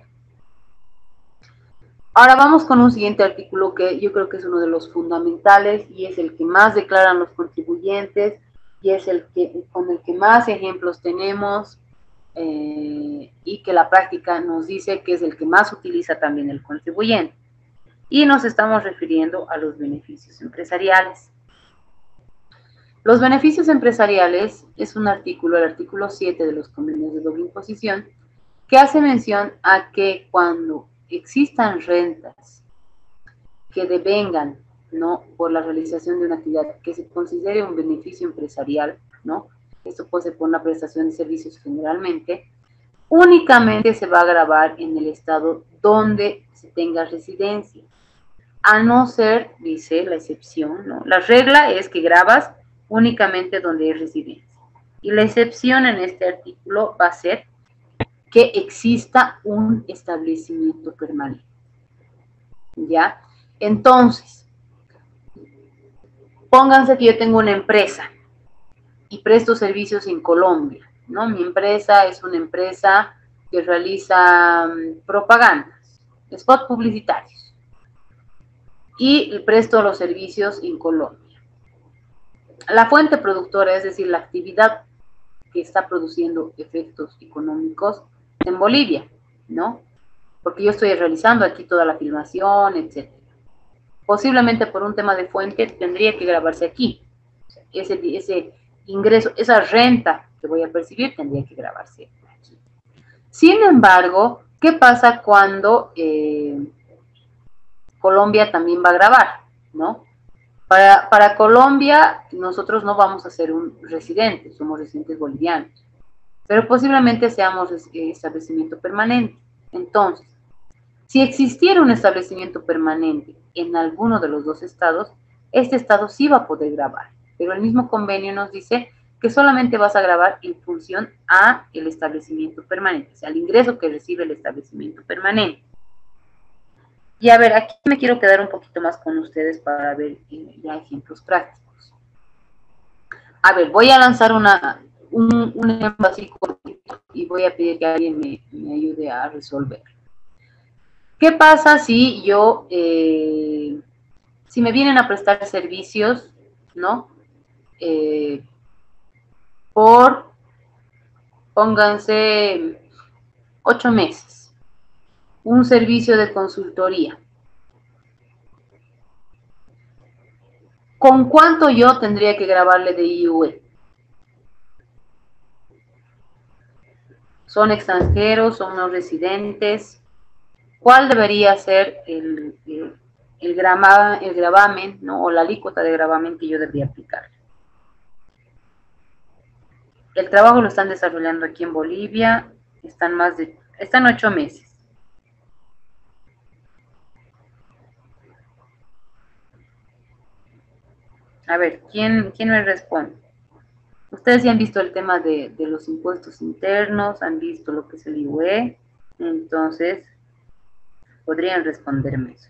Ahora vamos con un siguiente artículo que yo creo que es uno de los fundamentales y es el que más declaran los contribuyentes y es el que con el que más ejemplos tenemos. Eh, y que la práctica nos dice que es el que más utiliza también el contribuyente. Y nos estamos refiriendo a los beneficios empresariales. Los beneficios empresariales es un artículo, el artículo siete de los convenios de doble imposición, que hace mención a que cuando existan rentas que devengan, ¿no?, por la realización de una actividad que se considere un beneficio empresarial, ¿no?, esto puede ser por una prestación de servicios generalmente, únicamente se va a gravar en el estado donde se tenga residencia, a no ser, dice la excepción, ¿no? La regla es que grabas únicamente donde hay residencia, y la excepción en este artículo va a ser que exista un establecimiento permanente, ¿ya? Entonces, pónganse que yo tengo una empresa, y presto servicios en Colombia, ¿no? Mi empresa es una empresa que realiza um, propagandas, spots publicitarios, y presto los servicios en Colombia. La fuente productora, es decir, la actividad que está produciendo efectos económicos en Bolivia, ¿no? Porque yo estoy realizando aquí toda la filmación, etcétera. Posiblemente por un tema de fuente tendría que grabarse aquí. Ese, ese ingreso, esa renta que voy a percibir tendría que grabarse aquí. Sin embargo, ¿qué pasa cuando eh, Colombia también va a grabar, ¿no? Para, para Colombia nosotros no vamos a ser un residente, somos residentes bolivianos, pero posiblemente seamos establecimiento permanente. Entonces, si existiera un establecimiento permanente en alguno de los dos estados, este estado sí va a poder grabar. Pero el mismo convenio nos dice que solamente vas a grabar en función a el establecimiento permanente, o sea, al ingreso que recibe el establecimiento permanente. Y a ver, aquí me quiero quedar un poquito más con ustedes para ver eh, ya ejemplos prácticos. A ver, voy a lanzar una, un, un ejemplo así y voy a pedir que alguien me, me ayude a resolver. ¿Qué pasa si yo, eh, si me vienen a prestar servicios, ¿no? Eh, por, pónganse, ocho meses, un servicio de consultoría. ¿Con cuánto yo tendría que grabarle de I U E? ¿Son extranjeros, son no residentes? ¿Cuál debería ser el, el, el, grama, el gravamen, ¿no? O la alícuota de gravamen que yo debería aplicar? El trabajo lo están desarrollando aquí en Bolivia, están más de, están ocho meses. A ver, ¿quién, quién me responde? Ustedes ya han visto el tema de, de los impuestos internos, han visto lo que es el I V E, entonces podrían responderme eso.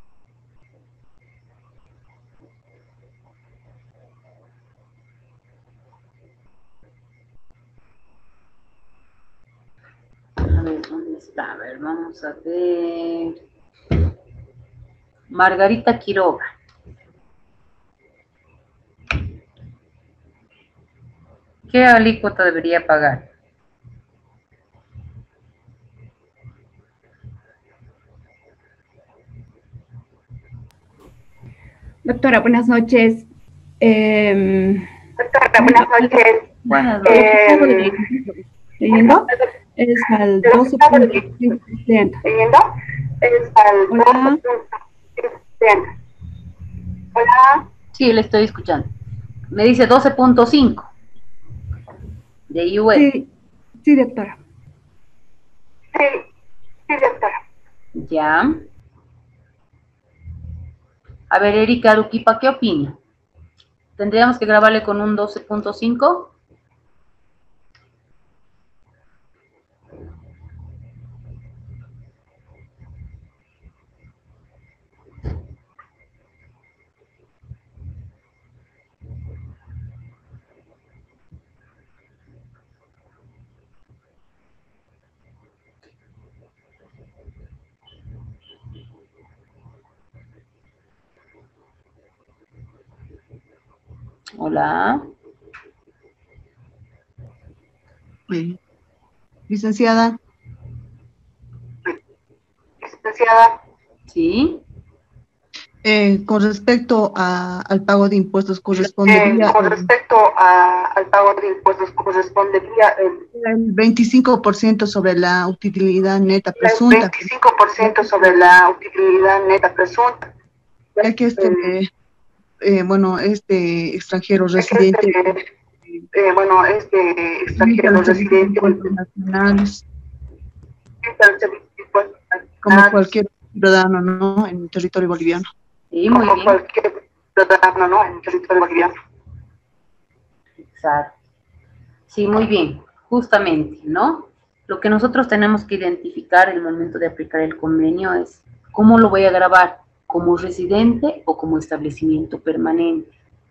A ver, ¿dónde está? A ver, vamos a ver. Margarita Quiroga. ¿Qué alícuota debería pagar? Doctora, buenas noches. Eh, Doctora, buenas noches. Buenas Eh, noches. ¿Leyendo? Es al doce punto cinco por ciento. ¿Leyendo? Es al Hola. doce punto cinco por ciento. Hola. Sí, le estoy escuchando. Me dice doce punto cinco de I V E. Sí, sí, doctora. Sí, sí, doctora. Ya. A ver, Erika Aruquipa, ¿qué opina? ¿Tendríamos que grabarle con un doce punto cinco? Hola. eh, licenciada, Licenciada, Sí. eh, con respecto a- al pago de impuestos eh, correspondería con el, respecto a- al pago de impuestos, correspondería el, el veinticinco por ciento sobre la utilidad neta el presunta, veinticinco por ciento sobre la utilidad neta presunta. ya que este, Eh, eh, bueno, este extranjero ya que residente este, eh, bueno, este utiliza extranjero los servicios de residente impuestos nacionales, utiliza el servicio de impuestos como nacionales, cualquier ciudadano, ¿no?, en el territorio boliviano. Sí, muy como bien. cualquier ciudadano, ¿no?, en el territorio boliviano. Exacto. Sí, muy bien. Justamente, ¿no? Lo que nosotros tenemos que identificar en el momento de aplicar el convenio es cómo lo voy a grabar, como residente o como establecimiento permanente.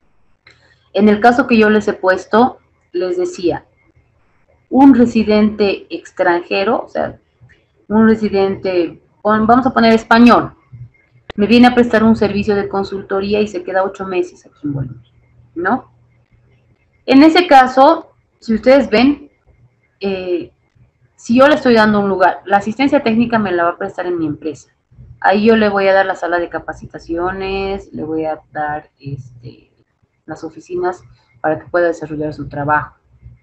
En el caso que yo les he puesto, les decía, un residente extranjero, o sea, un residente, pon- vamos a poner español, me viene a prestar un servicio de consultoría y se queda ocho meses aquí en Bolivia, ¿no? En ese caso, si ustedes ven, eh, si yo le estoy dando un lugar, la asistencia técnica me la va a prestar en mi empresa. Ahí yo le voy a dar la sala de capacitaciones, le voy a dar este, las oficinas para que pueda desarrollar su trabajo.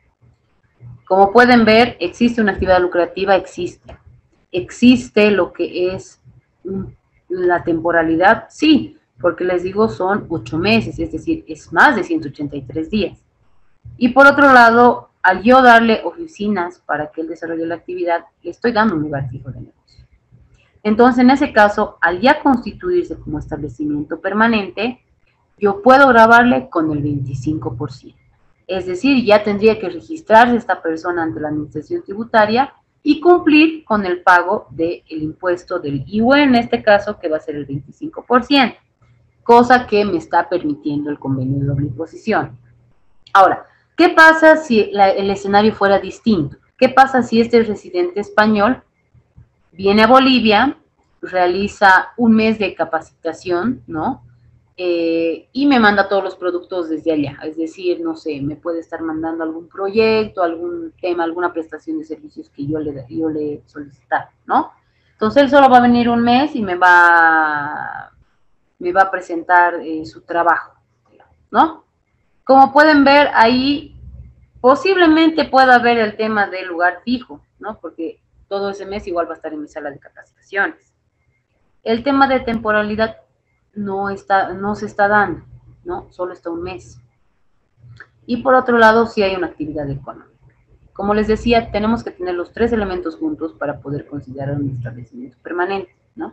Como pueden ver, existe una actividad lucrativa, existe. Existe lo que es mm, la temporalidad, sí, porque les digo son ocho meses, es decir, es más de ciento ochenta y tres días. Y por otro lado, al yo darle oficinas para que él desarrolle la actividad, le estoy dando un lugar fijo de negocio. Entonces, en ese caso, al ya constituirse como establecimiento permanente, yo puedo grabarle con el veinticinco por ciento. Es decir, ya tendría que registrarse esta persona ante la administración tributaria y cumplir con el pago del impuesto del I V A, en este caso, que va a ser el veinticinco por ciento, cosa que me está permitiendo el convenio de doble imposición. Ahora, ¿qué pasa si la, el escenario fuera distinto? ¿Qué pasa si este residente español viene a Bolivia, realiza un mes de capacitación, ¿no? Eh, y me manda todos los productos desde allá, es decir, no sé, me puede estar mandando algún proyecto, algún tema, alguna prestación de servicios que yo le, yo le solicitara, ¿no? Entonces él solo va a venir un mes y me va, me va a presentar eh, su trabajo, ¿no? Como pueden ver, ahí posiblemente pueda haber el tema del lugar fijo, ¿no? Porque todo ese mes igual va a estar en mi sala de capacitaciones. El tema de temporalidad no, está, no se está dando, ¿no? Solo está un mes. y por otro lado sí hay una actividad económica. Como les decía, tenemos que tener los tres elementos juntos para poder considerar un establecimiento permanente, ¿no?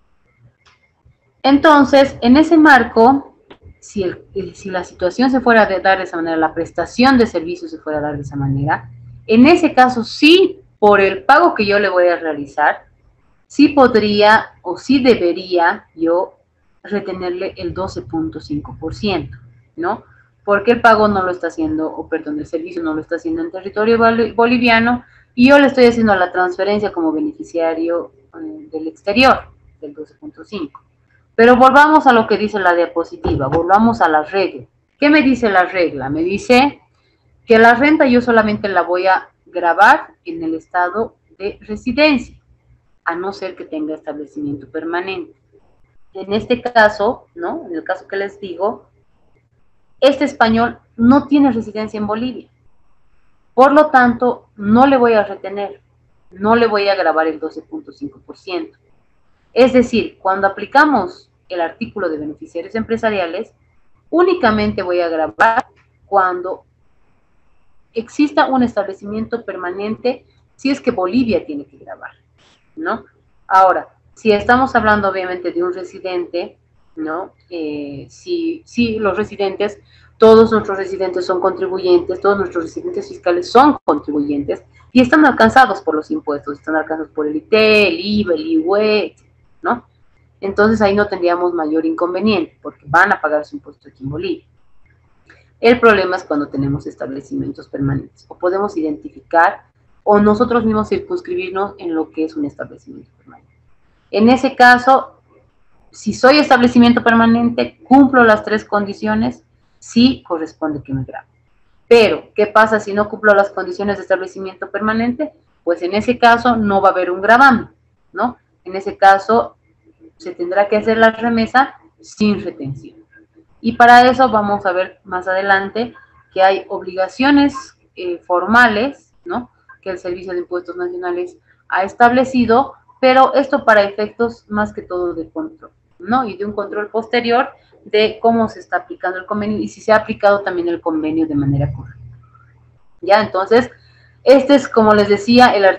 Entonces, en ese marco, si, el, si la situación se fuera a dar de esa manera, la prestación de servicios se fuera a dar de esa manera, en ese caso sí, por el pago que yo le voy a realizar, sí podría o sí debería yo retenerle el doce punto cinco por ciento, ¿no? Porque el pago no lo está haciendo, o perdón, el servicio no lo está haciendo en territorio boliviano, y yo le estoy haciendo la transferencia como beneficiario eh, del exterior, del doce punto cinco. Pero volvamos a lo que dice la diapositiva, volvamos a la regla. ¿Qué me dice la regla? Me dice que la renta yo solamente la voy a gravar en el estado de residencia, a no ser que tenga establecimiento permanente. En este caso, ¿no? En el caso que les digo, este español no tiene residencia en Bolivia. Por lo tanto, no le voy a retener, no le voy a gravar el doce punto cinco por ciento. Es decir, cuando aplicamos el artículo de beneficiarios empresariales, únicamente voy a gravar cuando exista un establecimiento permanente, si es que Bolivia tiene que grabar, ¿no? Ahora, si estamos hablando obviamente de un residente, ¿no? Eh, si, si los residentes, todos nuestros residentes son contribuyentes, todos nuestros residentes fiscales son contribuyentes y están alcanzados por los impuestos, están alcanzados por el I T E, el I V A, el I U E, ¿no? Entonces ahí no tendríamos mayor inconveniente porque van a pagar su impuesto aquí en Bolivia. El problema es cuando tenemos establecimientos permanentes o podemos identificar o nosotros mismos circunscribirnos en lo que es un establecimiento permanente. En ese caso, si soy establecimiento permanente, cumplo las tres condiciones, sí corresponde que me grabe. Pero, ¿qué pasa si no cumplo las condiciones de establecimiento permanente? Pues en ese caso no va a haber un gravamen, ¿no? En ese caso se tendrá que hacer la remesa sin retención. Y para eso vamos a ver más adelante que hay obligaciones eh, formales, ¿no? Que el Servicio de Impuestos Nacionales ha establecido, pero esto para efectos más que todo de control, ¿no? Y de un control posterior de cómo se está aplicando el convenio y si se ha aplicado también el convenio de manera correcta. Ya, entonces, este es, como les decía, el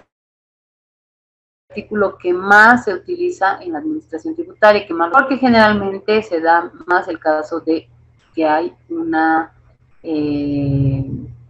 artículo que más se utiliza en la administración tributaria, que más, porque generalmente se da más el caso de que hay una, eh,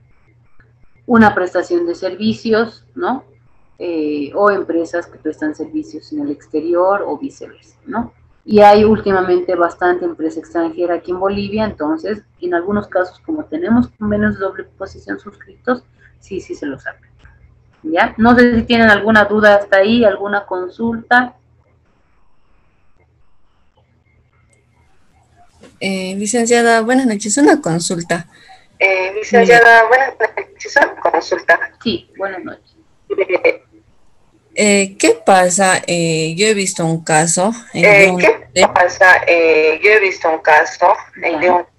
una prestación de servicios, ¿no? Eh, o empresas que prestan servicios en el exterior o viceversa, ¿no? Y hay últimamente bastante empresa extranjera aquí en Bolivia, entonces, en algunos casos, como tenemos convenios de doble imposición suscritos, sí, sí se los aplica. ¿Ya? No sé si tienen alguna duda hasta ahí, alguna consulta. Eh, licenciada, buenas noches, una consulta. Eh, licenciada, buenas noches, una consulta. Sí, buenas noches. Eh, Eh, ¿Qué pasa? Eh, yo he visto un caso. En eh, un, ¿Qué pasa? Eh, yo he visto un caso en de un,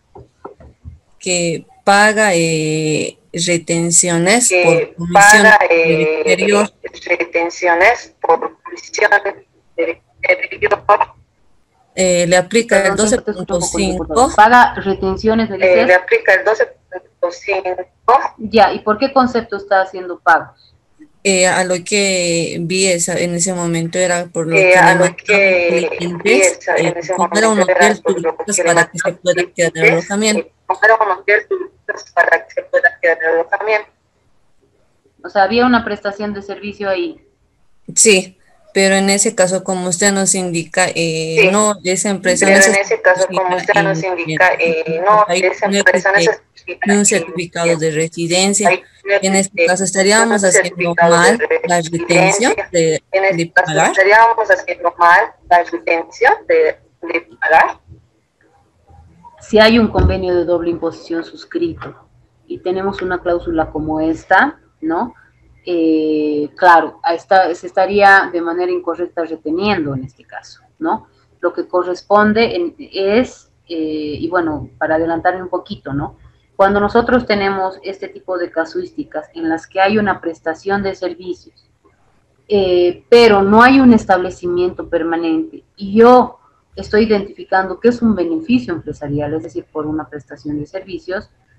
que paga eh, retenciones que por comisión paga del eh, exterior. retenciones por comisión del exterior. Eh, le aplica Perdón, el doce siempre te escucho punto un poco cinco. cortado. Paga retenciones, ¿me Eh, dices? le aplica el doce punto cinco. Ya, ¿y por qué concepto está haciendo pagos? Eh, a lo que vi esa, en ese momento era por lo Eh, que a le lo mandaban que clientes, vi esa- en eh, ese comprar un momento era hotel por lo turistas que le para que se mandaban pueda quedar de clientes, alojamiento. eh, comprar un hotel turistas para que se pueda quedar de alojamiento. O sea, había una prestación de servicio ahí. Sí, pero en ese caso, como usted nos indica, eh, Sí, no, esa empresa pero no en ese caso, como usted nos en- indica, eh, no, ahí esa no empresa no existe necesita ni un en- certificado de residencia. ahí no En este existe caso estaríamos un haciendo certificado de mal la retención residencia. de, En este de caso pagar. estaríamos haciendo mal la retención de, de pagar. Si hay un convenio de doble imposición suscrito y tenemos una cláusula como esta, ¿no? Eh, claro, a esta, se estaría de manera incorrecta reteniendo en este caso, ¿no? Lo que corresponde en, es, eh, y bueno, para adelantarme un poquito, ¿no? Cuando nosotros tenemos este tipo de casuísticas en las que hay una prestación de servicios, eh, pero no hay un establecimiento permanente, y yo estoy identificando que es un beneficio empresarial, es decir, por una prestación de servicios,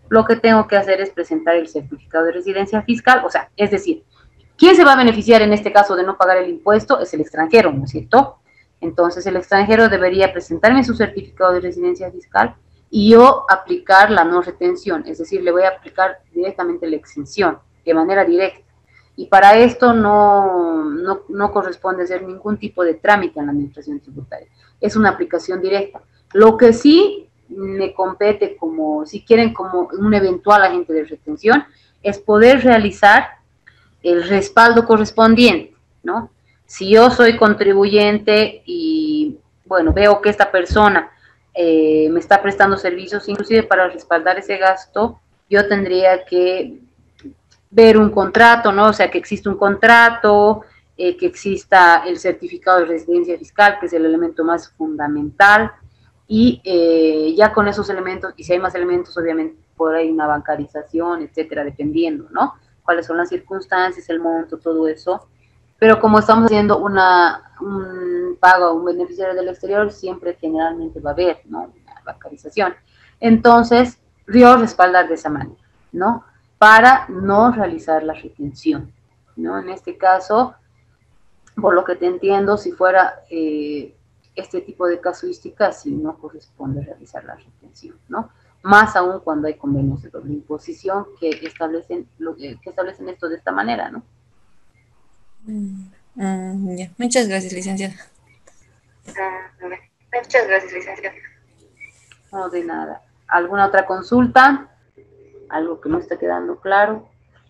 lo que tengo que hacer es presentar el certificado de residencia fiscal, o sea, es decir, ¿quién se va a beneficiar en este caso de no pagar el impuesto? Es el extranjero, ¿no es cierto? Entonces, el extranjero debería presentarme su certificado de residencia fiscal y yo aplicar la no retención, es decir, le voy a aplicar directamente la exención, de manera directa. Y para esto no, no, no corresponde hacer ningún tipo de trámite en la administración tributaria. Es una aplicación directa. Lo que sí me compete como, si quieren, como un eventual agente de retención, es poder realizar el respaldo correspondiente, ¿no? Si yo soy contribuyente y, bueno, veo que esta persona eh, me está prestando servicios, inclusive para respaldar ese gasto, yo tendría que ver un contrato, ¿no? O sea, que existe un contrato, eh, que exista el certificado de residencia fiscal, que es el elemento más fundamental, y eh, ya con esos elementos, y si hay más elementos, obviamente, por ahí una bancarización, etcétera, dependiendo, ¿no? Cuáles son las circunstancias, el monto, todo eso. Pero como estamos haciendo una, un pago a un beneficiario del exterior, siempre generalmente va a haber, ¿no? Una bancarización. Entonces, yo respaldar de esa manera, ¿no? Para no realizar la retención, ¿no? En este caso, por lo que te entiendo, si fuera eh, este tipo de casuística, sí no corresponde realizar la retención, ¿no? Más aún cuando hay convenios de doble imposición que establecen, lo, que establecen esto de esta manera, ¿no? Mm, mm, ya. Muchas gracias, licenciada. Uh, muchas gracias, licenciada. No, de nada. ¿Alguna otra consulta? ¿Algo que no está quedando claro?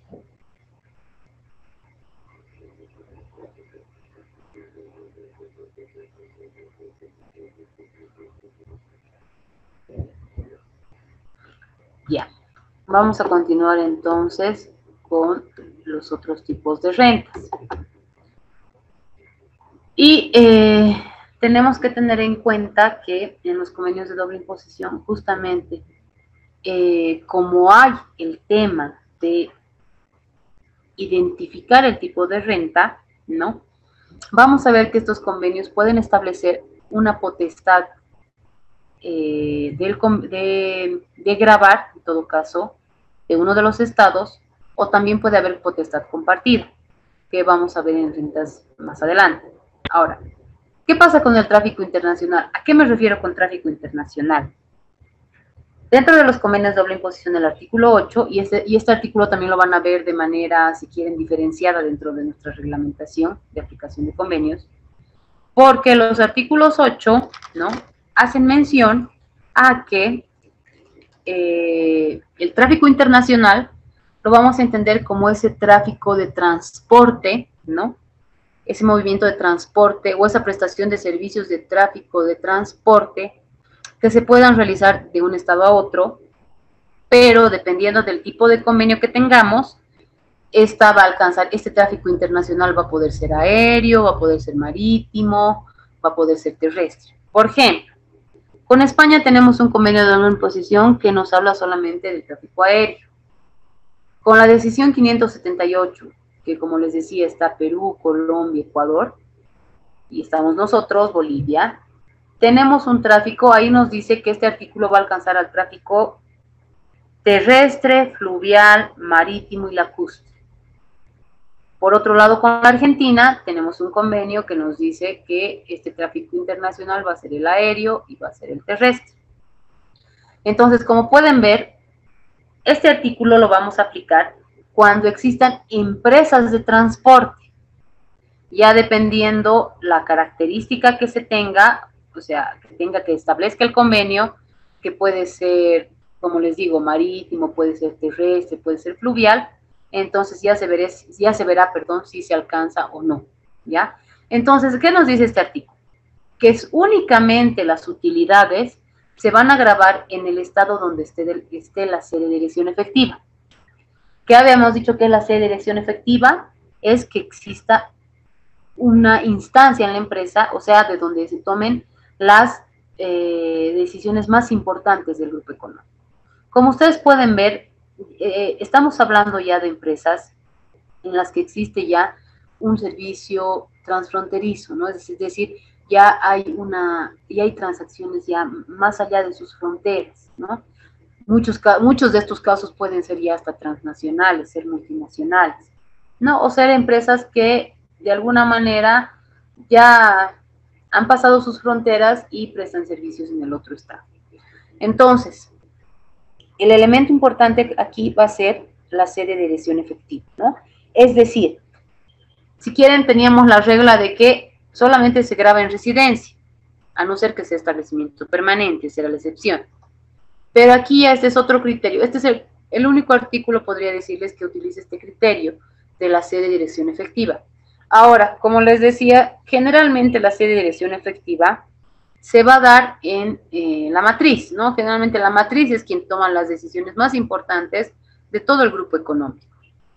Ya. Vamos a continuar entonces con los otros tipos de rentas. Y eh, tenemos que tener en cuenta que en los convenios de doble imposición, justamente, eh, como hay el tema de identificar el tipo de renta, ¿no? Vamos a ver que estos convenios pueden establecer una potestad eh, del, de, de gravar, en todo caso, de uno de los estados, o también puede haber potestad compartida, que vamos a ver en rentas más adelante. Ahora, ¿qué pasa con el tráfico internacional? ¿A qué me refiero con tráfico internacional? Dentro de los convenios de doble imposición del artículo ocho, y este, y este artículo también lo van a ver de manera, si quieren, diferenciada dentro de nuestra reglamentación de aplicación de convenios, porque los artículos ocho, ¿no?, hacen mención a que eh, el tráfico internacional lo vamos a entender como ese tráfico de transporte, ¿no?, ese movimiento de transporte o esa prestación de servicios de tráfico de transporte que se puedan realizar de un estado a otro, pero dependiendo del tipo de convenio que tengamos, esta va a alcanzar, este tráfico internacional va a poder ser aéreo, va a poder ser marítimo, va a poder ser terrestre. Por ejemplo, con España tenemos un convenio de doble imposición que nos habla solamente del tráfico aéreo. Con la decisión quinientos setenta y ocho, que como les decía está Perú, Colombia, Ecuador, y estamos nosotros, Bolivia, tenemos un tráfico, ahí nos dice que este artículo va a alcanzar al tráfico terrestre, fluvial, marítimo y lacustre. Por otro lado, con la Argentina tenemos un convenio que nos dice que este tráfico internacional va a ser el aéreo y va a ser el terrestre. Entonces, como pueden ver, este artículo lo vamos a aplicar cuando existan empresas de transporte, ya dependiendo la característica que se tenga, o sea, que tenga que establezca el convenio, que puede ser, como les digo, marítimo, puede ser terrestre, puede ser fluvial, entonces ya se, veré, ya se verá, perdón, si se alcanza o no, ¿ya? Entonces, ¿qué nos dice este artículo? Que es únicamente las utilidades se van a gravar en el estado donde esté, esté la sede de erección efectiva. ¿Qué habíamos dicho que es la sede de erección efectiva? Es que exista una instancia en la empresa, o sea, de donde se tomen las eh, decisiones más importantes del grupo económico. Como ustedes pueden ver, eh, estamos hablando ya de empresas en las que existe ya un servicio transfronterizo, ¿no? Es decir, ya hay una, ya hay transacciones ya más allá de sus fronteras, ¿no? muchos, muchos de estos casos pueden ser ya hasta transnacionales, ser multinacionales, ¿no? O ser empresas que de alguna manera ya han pasado sus fronteras y prestan servicios en el otro estado. Entonces, el elemento importante aquí va a ser la sede de erección efectiva, ¿no? Es decir, si quieren, teníamos la regla de que solamente se graba en residencia, a no ser que sea establecimiento permanente, será la excepción. Pero aquí ya este es otro criterio. Este es el, el único artículo, podría decirles, que utiliza este criterio de la sede de dirección efectiva. Ahora, como les decía, generalmente la sede de dirección efectiva se va a dar en eh, la matriz, ¿no? Generalmente la matriz es quien toma las decisiones más importantes de todo el grupo económico.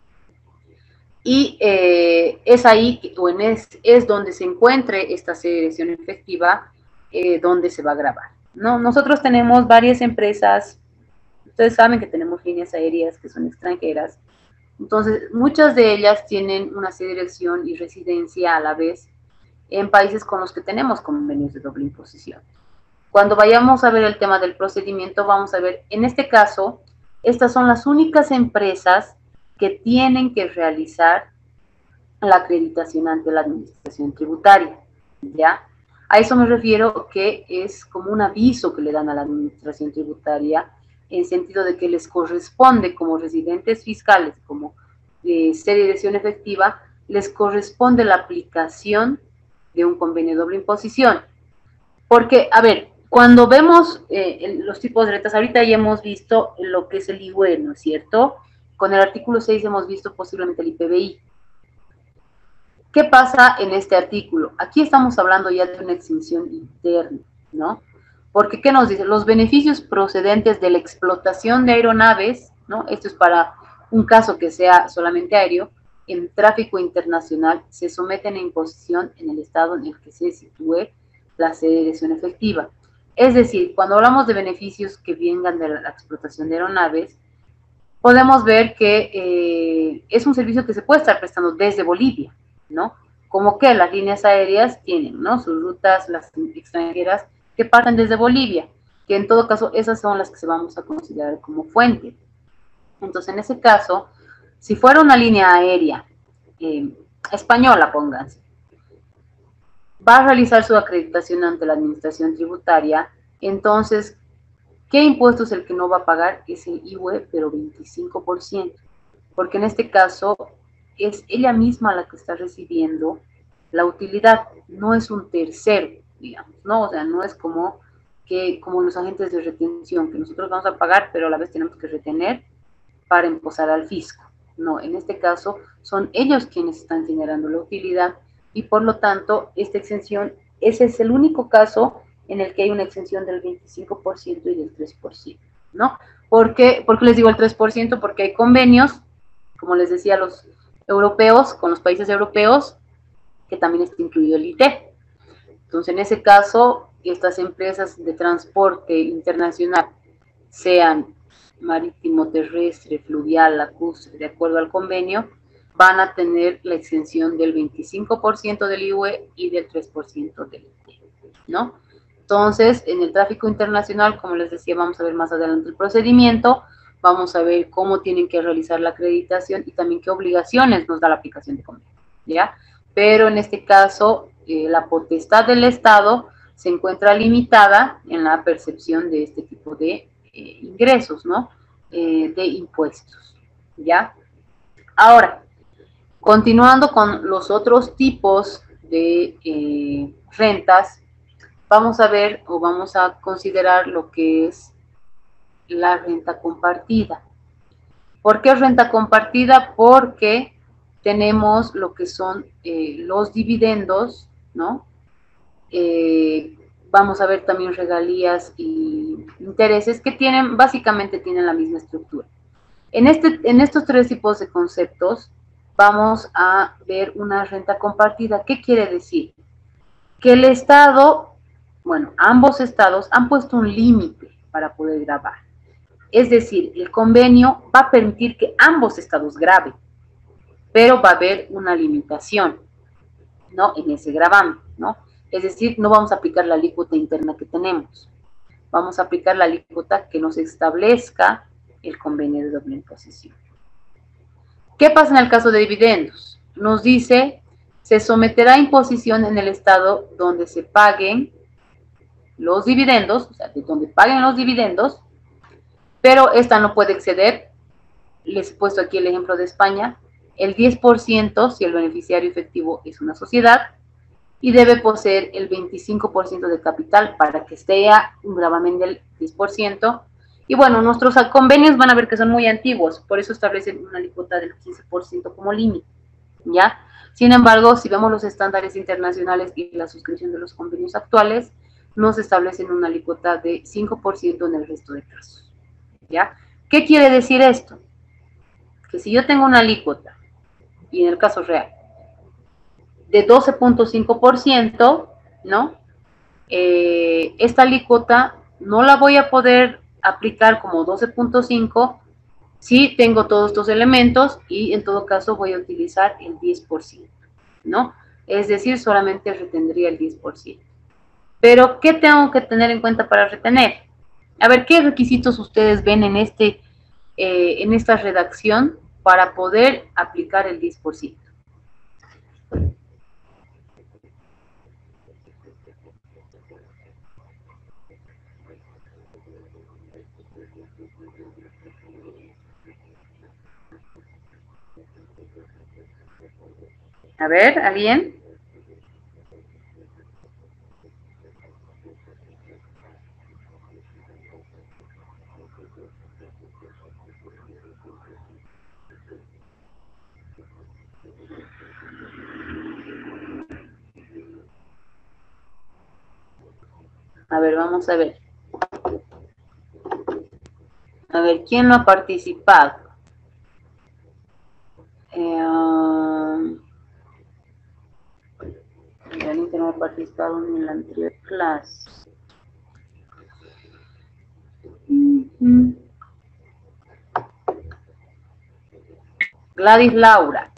Y eh, es ahí, o en es, es donde se encuentre esta sede de dirección efectiva, eh, donde se va a grabar, ¿no? Nosotros tenemos varias empresas, ustedes saben que tenemos líneas aéreas que son extranjeras, entonces muchas de ellas tienen una sede de dirección y residencia a la vez en países con los que tenemos convenios de doble imposición. Cuando vayamos a ver el tema del procedimiento, vamos a ver, en este caso, estas son las únicas empresas que tienen que realizar la acreditación ante la administración tributaria, ¿ya? A eso me refiero que es como un aviso que le dan a la administración tributaria, en sentido de que les corresponde como residentes fiscales, como eh, sede de dirección efectiva, les corresponde la aplicación de un convenio de doble imposición. Porque, a ver, cuando vemos eh, los tipos de rentas, ahorita ya hemos visto lo que es el I V E, ¿no es cierto? Con el artículo seis hemos visto posiblemente el I P B I. ¿Qué pasa en este artículo? Aquí estamos hablando ya de una exención interna, ¿no? Porque, ¿qué nos dice? Los beneficios procedentes de la explotación de aeronaves, ¿no? Esto es para un caso que sea solamente aéreo, en tráfico internacional, se someten a imposición en el estado en el que se sitúe la sede de dirección efectiva. Es decir, cuando hablamos de beneficios que vengan de la explotación de aeronaves, podemos ver que eh, es un servicio que se puede estar prestando desde Bolivia, ¿no? Como que las líneas aéreas tienen, ¿no? Sus rutas, las extranjeras, que parten desde Bolivia, que en todo caso esas son las que se vamos a considerar como fuente. Entonces, en ese caso, si fuera una línea aérea eh, española, pónganse, va a realizar su acreditación ante la administración tributaria, entonces, ¿qué impuesto es el que no va a pagar? Es el I V E, pero veinticinco por ciento, porque en este caso es ella misma la que está recibiendo la utilidad, no es un tercero, digamos, ¿no? O sea, no es como que como los agentes de retención, que nosotros vamos a pagar, pero a la vez tenemos que retener para imposar al fisco. No, en este caso son ellos quienes están generando la utilidad y por lo tanto esta exención, ese es el único caso en el que hay una exención del veinticinco por ciento y del tres por ciento, ¿no? ¿Por qué? ¿Por qué les digo el tres por ciento? Porque hay convenios, como les decía, los europeos, con los países europeos, que también está incluido el I T E. Entonces, en ese caso, estas empresas de transporte internacional, sean marítimo, terrestre, fluvial, lacustre, de acuerdo al convenio, van a tener la exención del veinticinco por ciento del I V E y del tres por ciento del I T E, ¿no? Entonces, en el tráfico internacional, como les decía, vamos a ver más adelante el procedimiento, vamos a ver cómo tienen que realizar la acreditación y también qué obligaciones nos da la aplicación de convenio, ¿ya? Pero en este caso, eh, la potestad del Estado se encuentra limitada en la percepción de este tipo de eh, ingresos, ¿no? Eh, de impuestos, ¿ya? Ahora, continuando con los otros tipos de eh, rentas, vamos a ver o vamos a considerar lo que es la renta compartida. ¿Por qué renta compartida? Porque tenemos lo que son eh, los dividendos, ¿no? Eh, vamos a ver también regalías y intereses que tienen, básicamente tienen la misma estructura. En, este, en estos tres tipos de conceptos vamos a ver una renta compartida. ¿Qué quiere decir? Que el Estado, bueno, ambos estados han puesto un límite para poder grabar. Es decir, el convenio va a permitir que ambos estados graben, pero va a haber una limitación, ¿no? En ese gravamen, ¿no? Es decir, no vamos a aplicar la alícuota interna que tenemos. vamos a aplicar la alícuota que nos establezca el convenio de doble imposición. ¿Qué pasa en el caso de dividendos? Nos dice, se someterá a imposición en el estado donde se paguen los dividendos, o sea, de donde paguen los dividendos, pero esta no puede exceder, les he puesto aquí el ejemplo de España, el diez por ciento si el beneficiario efectivo es una sociedad, y debe poseer el veinticinco por ciento de capital para que sea un gravamen del diez por ciento. Y bueno, nuestros convenios van a ver que son muy antiguos, por eso establecen una alícuota del quince por ciento como límite, ¿ya? Sin embargo, si vemos los estándares internacionales y la suscripción de los convenios actuales, nos establecen una alícuota de cinco por ciento en el resto de casos, ¿ya? ¿Qué quiere decir esto? Que si yo tengo una alícuota, y en el caso real, de doce punto cinco por ciento, ¿no? Eh, esta alícuota no la voy a poder aplicar como doce punto cinco si tengo todos estos elementos y en todo caso voy a utilizar el diez por ciento, ¿no? Es decir, solamente retendría el diez por ciento. Pero, ¿qué tengo que tener en cuenta para retener? A ver, ¿qué requisitos ustedes ven en, este, eh, en esta redacción para poder aplicar el diez por ciento? A ver, ¿alguien? A ver, vamos a ver. A ver, ¿quién no ha participado? Eh, um, alguien que no ha participado en la anterior clase. Mm-hmm. Gladys Laura.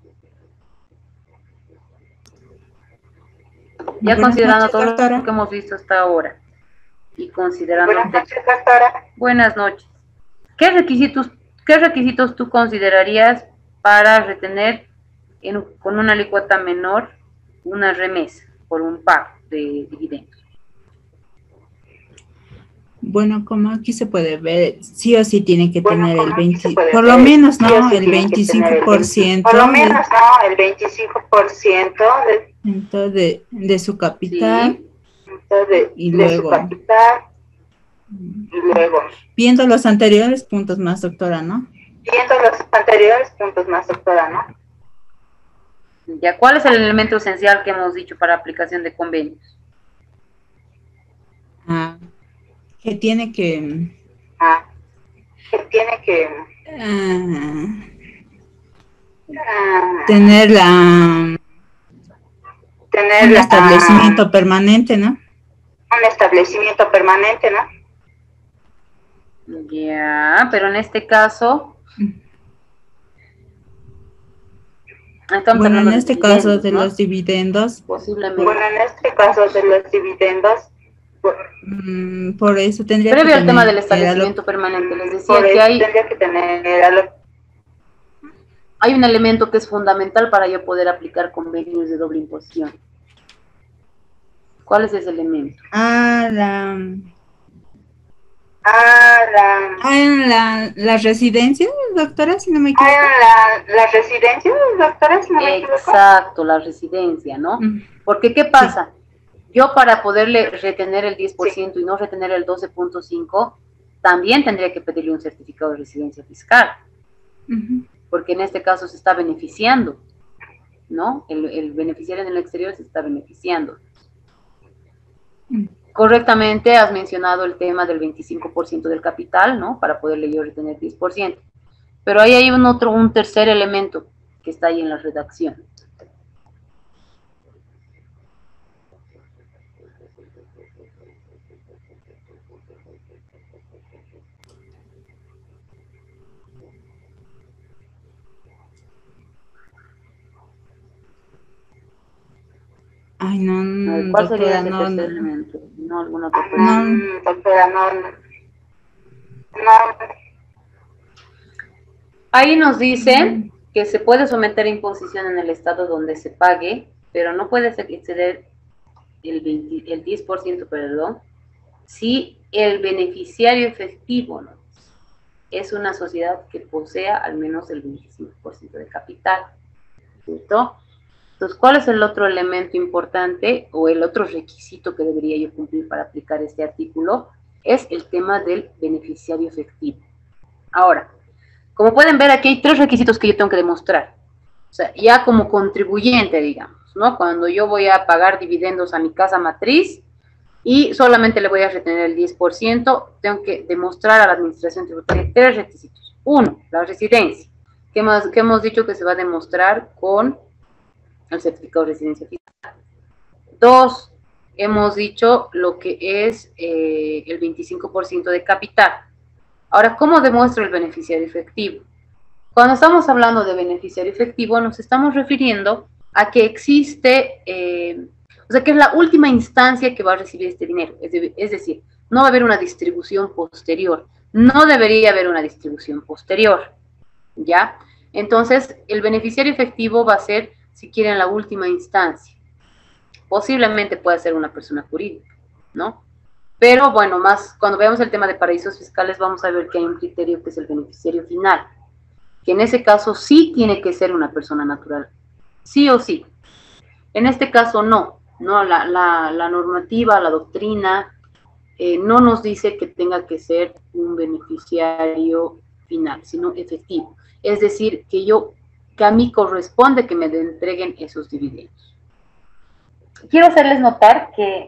Ya Buenas considerando noches, todo doctora. lo que hemos visto hasta ahora y considerando... Buenas noches, doctora. Buenas noches. ¿Qué requisitos, qué requisitos tú considerarías para retener en, con una alícuota menor una remesa por un pago de dividendos? Bueno, como aquí se puede ver, sí o sí tiene que Bueno, tener el como aquí se veinte, puede por lo ver, menos, sí o ¿no? sí El tiene que veinticinco tener el por veinte ciento Por lo de, menos, ¿no? El veinticinco por ciento de, entonces, de, de su capital Sí. de, y de luego, su capital y luego, viendo los anteriores puntos más, doctora, ¿no? viendo los anteriores puntos más, doctora, ¿no? Ya, ¿cuál es el elemento esencial que hemos dicho para aplicación de convenios? Ah, que tiene que... Ah, que tiene que ah, ah, tener la, tener un la- establecimiento permanente, ¿no? un establecimiento permanente, ¿no? Ya, pero en este caso... Estamos Bueno, en hablando de este caso dividendos, de ¿no? los dividendos, Posiblemente. Bueno, en este caso de los dividendos, por, mm, por eso tendría que Previo al tema tener, del era lo- establecimiento permanente, les decía por que eso hay, tendría que tener a lo- hay un elemento que es fundamental para yo poder aplicar convenios de doble imposición. ¿Cuál es ese elemento? ah, la, ah, la, ah, en la, la residencia, doctora, si no me equivoco. ah, la, la residencia, doctora, si no me equivoco. Exacto, la residencia, ¿no? Mm, Porque, ¿qué pasa? Yo para poderle retener el diez por ciento y no retener el doce punto cinco, también tendría que pedirle un certificado de residencia fiscal, ujú. porque en este caso se está beneficiando, ¿no? El, el beneficiario en el exterior se está beneficiando. Mm. Correctamente has mencionado el tema del veinticinco por ciento del capital, ¿no? Para poderle yo retener diez por ciento. Pero ahí hay un otro, un tercer elemento que está ahí en la redacción. Ay, no, A ver, mm, ¿cuál sería doctora, ese no, tercer no. elemento? ¿No? ¿Alguna otra pregunta? No, doctora, no, no. no. Ahí nos dice que se puede someter a imposición en el estado donde se pague, pero no puede exceder el, veinte, el diez por ciento, perdón, si el beneficiario efectivo, ¿no?, es una sociedad que posea al menos el veinticinco por ciento de capital. ¿Cierto? Entonces, ¿cuál es el otro elemento importante o el otro requisito que debería yo cumplir para aplicar este artículo? Es el tema del beneficiario efectivo. Ahora, como pueden ver, aquí hay tres requisitos que yo tengo que demostrar. O sea, ya como contribuyente, digamos, ¿no? Cuando yo voy a pagar dividendos a mi casa matriz y solamente le voy a retener el diez por ciento, tengo que demostrar a la administración tributaria tres requisitos. Uno, la residencia, que hemos, que hemos dicho que se va a demostrar con el certificado de residencia fiscal. Dos, hemos dicho lo que es eh, el veinticinco por ciento de capital. Ahora, ¿cómo demuestro el beneficiario efectivo? Cuando estamos hablando de beneficiario efectivo, nos estamos refiriendo a que existe, eh, o sea, que es la última instancia que va a recibir este dinero. Es, de, es decir, no va a haber una distribución posterior. No debería haber una distribución posterior, ¿ya? Entonces, el beneficiario efectivo va a ser, si quieren, la última instancia. Posiblemente pueda ser una persona jurídica, ¿no? Pero, bueno, más cuando veamos el tema de paraísos fiscales, vamos a ver que hay un criterio que es el beneficiario final, que en ese caso sí tiene que ser una persona natural, sí o sí. En este caso no, no la, la, la normativa, la doctrina, eh, no nos dice que tenga que ser un beneficiario final, sino efectivo. Es decir, que yo, que a mí corresponde que me entreguen esos dividendos. Quiero hacerles notar que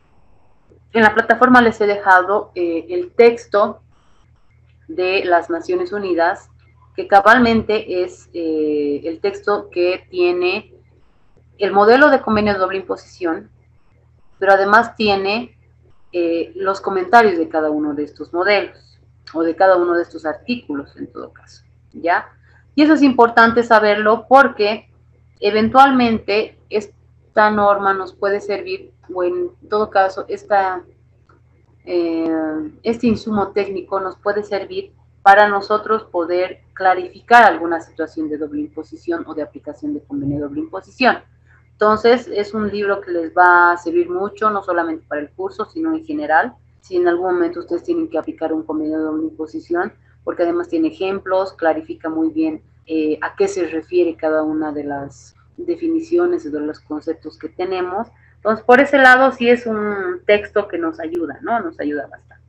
en la plataforma les he dejado eh, el texto de las Naciones Unidas, que cabalmente es eh, el texto que tiene el modelo de convenio de doble imposición, pero además tiene eh, los comentarios de cada uno de estos modelos, o de cada uno de estos artículos en todo caso, ¿ya? Y eso es importante saberlo porque eventualmente esta norma nos puede servir, o en todo caso esta, eh, este insumo técnico nos puede servir para nosotros poder clarificar alguna situación de doble imposición o de aplicación de convenio de doble imposición. Entonces, es un libro que les va a servir mucho, no solamente para el curso, sino en general. Si en algún momento ustedes tienen que aplicar un convenio de doble imposición, porque además tiene ejemplos, clarifica muy bien eh, a qué se refiere cada una de las definiciones y de los conceptos que tenemos. Entonces, por ese lado, sí es un texto que nos ayuda, ¿no? Nos ayuda bastante.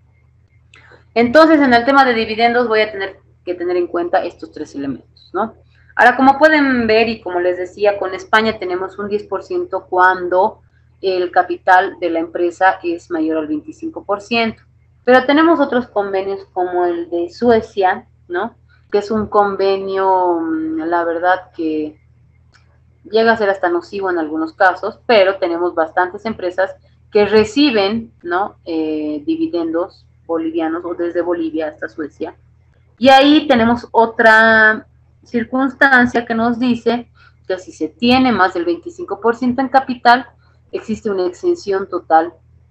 Entonces, en el tema de dividendos voy a tener que tener en cuenta estos tres elementos, ¿no? Ahora, como pueden ver y como les decía, con España tenemos un diez por ciento cuando el capital de la empresa es mayor al veinticinco por ciento. Pero tenemos otros convenios como el de Suecia, ¿no? Que es un convenio, la verdad que llega a ser hasta nocivo en algunos casos, pero tenemos bastantes empresas que reciben, ¿no? eh, dividendos bolivianos o desde Bolivia hasta Suecia. Y ahí tenemos otra circunstancia que nos dice que si se tiene más del veinticinco por ciento en capital, existe una exención total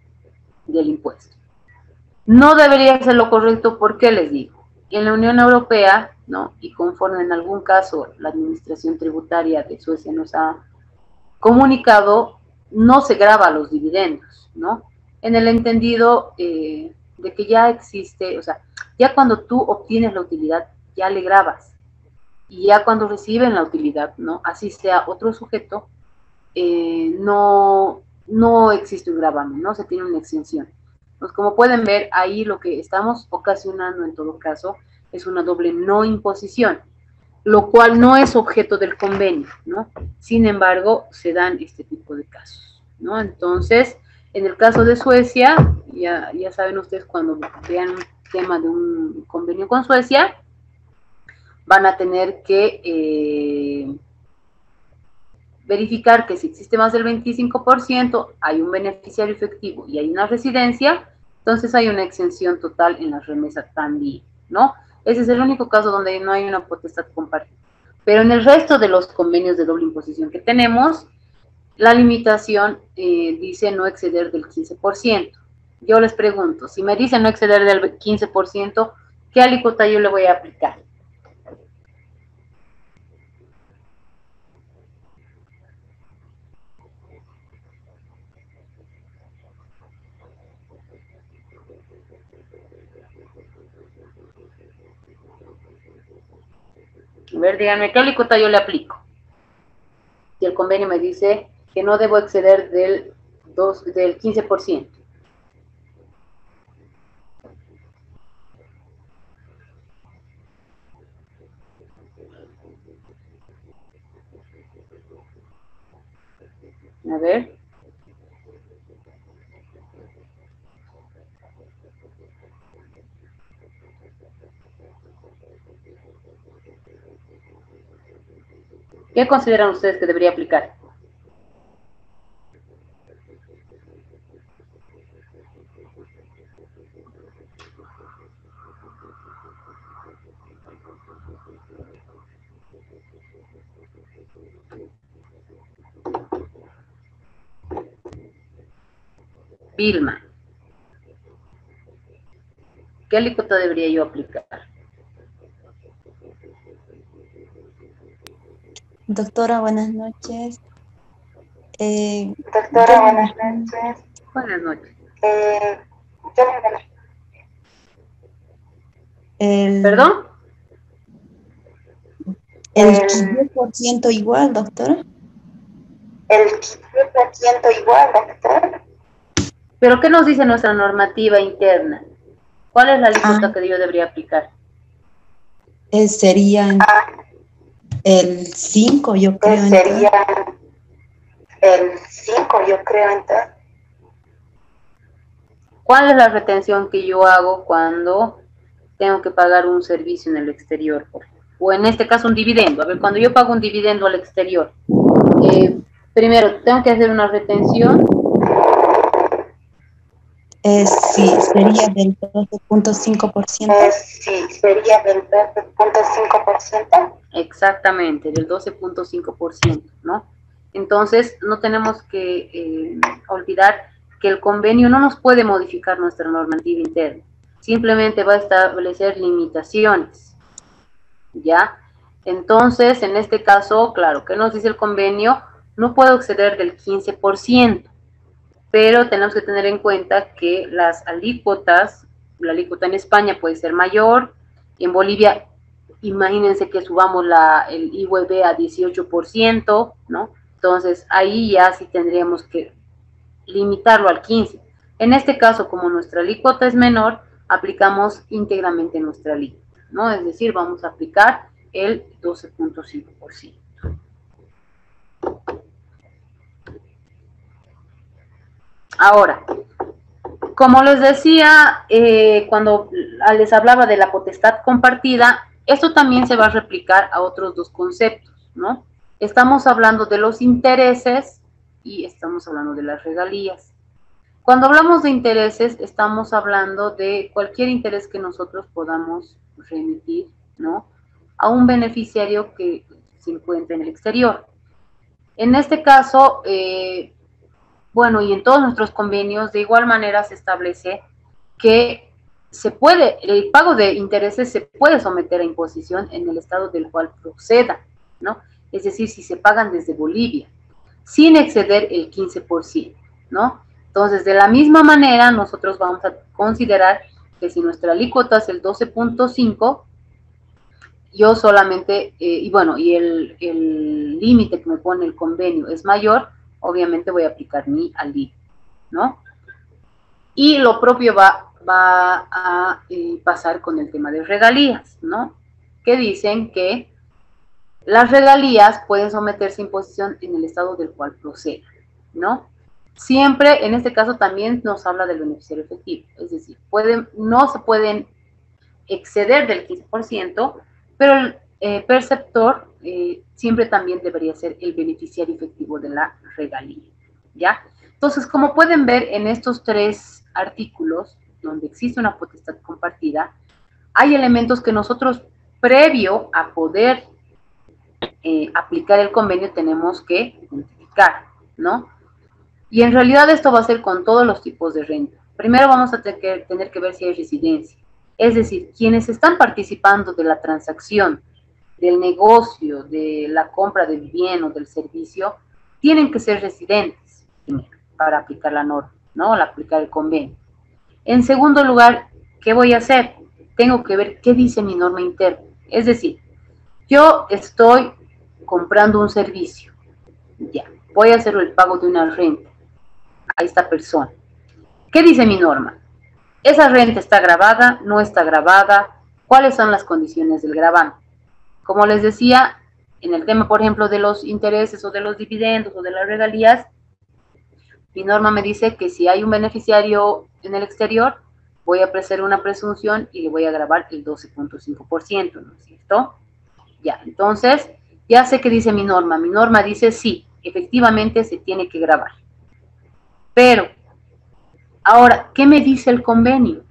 del impuesto. No debería ser lo correcto, ¿por qué les digo? En la Unión Europea, ¿no? Y conforme en algún caso la administración tributaria de Suecia nos ha comunicado, no se grava los dividendos, ¿no? En el entendido eh, de que ya existe, o sea, ya cuando tú obtienes la utilidad, ya le grabas. Y ya cuando reciben la utilidad, ¿no? Así sea otro sujeto, eh, no, no existe un gravamen, ¿no? Se tiene una exención. Entonces, como pueden ver, ahí lo que estamos ocasionando en todo caso es una doble no imposición, lo cual no es objeto del convenio, ¿no? Sin embargo, se dan este tipo de casos, ¿no? Entonces, en el caso de Suecia, ya, ya saben ustedes, cuando vean un tema de un convenio con Suecia, van a tener que eh, verificar que si existe más del veinticinco por ciento, hay un beneficiario efectivo y hay una residencia, entonces hay una exención total en las remesas también, ¿no? Ese es el único caso donde no hay una potestad compartida. Pero en el resto de los convenios de doble imposición que tenemos, la limitación eh, dice no exceder del quince por ciento. Yo les pregunto, si me dicen no exceder del quince por ciento, ¿qué alícuota yo le voy a aplicar? A ver, díganme, ¿qué alícuota yo le aplico? Si el convenio me dice que no debo exceder del, dos, del quince por ciento. A ver. ¿Qué consideran ustedes que debería aplicar? Vilma, ¿qué alícuota debería yo aplicar? Doctora, buenas noches. Eh, Doctora, buenas noches. Buenas noches. Eh, yo el, ¿Perdón? El quince por ciento igual, doctora. El quince por ciento igual, doctora. ¿Pero qué nos dice nuestra normativa interna? ¿Cuál es la alícuota Ah. que yo debería aplicar? Eh, sería el cinco, yo creo. Pues sería el cinco, yo creo, entonces. ¿Cuál es la retención que yo hago cuando tengo que pagar un servicio en el exterior? O en este caso un dividendo. A ver, cuando yo pago un dividendo al exterior, eh, primero, ¿tengo que hacer una retención? Eh, sí, sería del doce punto cinco por ciento. Eh, sí, sería del doce punto cinco por ciento. Exactamente, del doce punto cinco por ciento, ¿no? Entonces, no tenemos que eh, olvidar que el convenio no nos puede modificar nuestra normativa interna, simplemente va a establecer limitaciones, ¿ya? Entonces, en este caso, claro, ¿qué nos dice el convenio? No puedo exceder del quince por ciento, pero tenemos que tener en cuenta que las alícuotas, la alícuota en España puede ser mayor, en Bolivia, imagínense que subamos la, el I V B a dieciocho por ciento, ¿no? Entonces, ahí ya sí tendríamos que limitarlo al quince por ciento. En este caso, como nuestra alícuota es menor, aplicamos íntegramente nuestra alícuota, ¿no? Es decir, vamos a aplicar el doce punto cinco por ciento. Ahora, como les decía, eh, cuando les hablaba de la potestad compartida, esto también se va a replicar a otros dos conceptos, ¿no? Estamos hablando de los intereses y estamos hablando de las regalías. Cuando hablamos de intereses, estamos hablando de cualquier interés que nosotros podamos remitir, ¿no?, a un beneficiario que se encuentre en el exterior. En este caso, eh, bueno, y en todos nuestros convenios, de igual manera se establece que se puede, el pago de intereses se puede someter a imposición en el estado del cual proceda, ¿no? Es decir, si se pagan desde Bolivia, sin exceder el quince por ciento, ¿no? Entonces, de la misma manera, nosotros vamos a considerar que si nuestra alícuota es el doce punto cinco, yo solamente, eh, y bueno, y el límite que me pone el convenio es mayor, obviamente voy a aplicar mi alícuota, ¿no? Y lo propio va, va a eh, pasar con el tema de regalías, ¿no? Que dicen que las regalías pueden someterse a imposición en el estado del cual proceda, ¿no? Siempre, en este caso, también nos habla del beneficiario efectivo, es decir, pueden, no se pueden exceder del quince por ciento, pero el eh, perceptor eh, siempre también debería ser el beneficiario efectivo de la regalía, ¿ya? Entonces, como pueden ver en estos tres artículos, donde existe una potestad compartida, hay elementos que nosotros, previo a poder eh, aplicar el convenio, tenemos que identificar, ¿no? Y en realidad esto va a ser con todos los tipos de renta. Primero vamos a tener que, tener que ver si hay residencia. Es decir, quienes están participando de la transacción, del negocio, de la compra del bien o del servicio, tienen que ser residentes primero, para aplicar la norma, ¿no? Para aplicar el convenio. En segundo lugar, ¿qué voy a hacer? Tengo que ver qué dice mi norma interna. Es decir, yo estoy comprando un servicio, ya, voy a hacer el pago de una renta a esta persona. ¿Qué dice mi norma? ¿Esa renta está grabada? ¿No está grabada? ¿Cuáles son las condiciones del gravamen? Como les decía, en el tema, por ejemplo, de los intereses o de los dividendos o de las regalías, mi norma me dice que si hay un beneficiario en el exterior, voy a hacer una presunción y le voy a gravar el doce punto cinco por ciento, ¿no es cierto? Ya, entonces, ya sé qué dice mi norma. Mi norma dice sí, efectivamente se tiene que gravar. Pero, ahora, ¿qué me dice el convenio?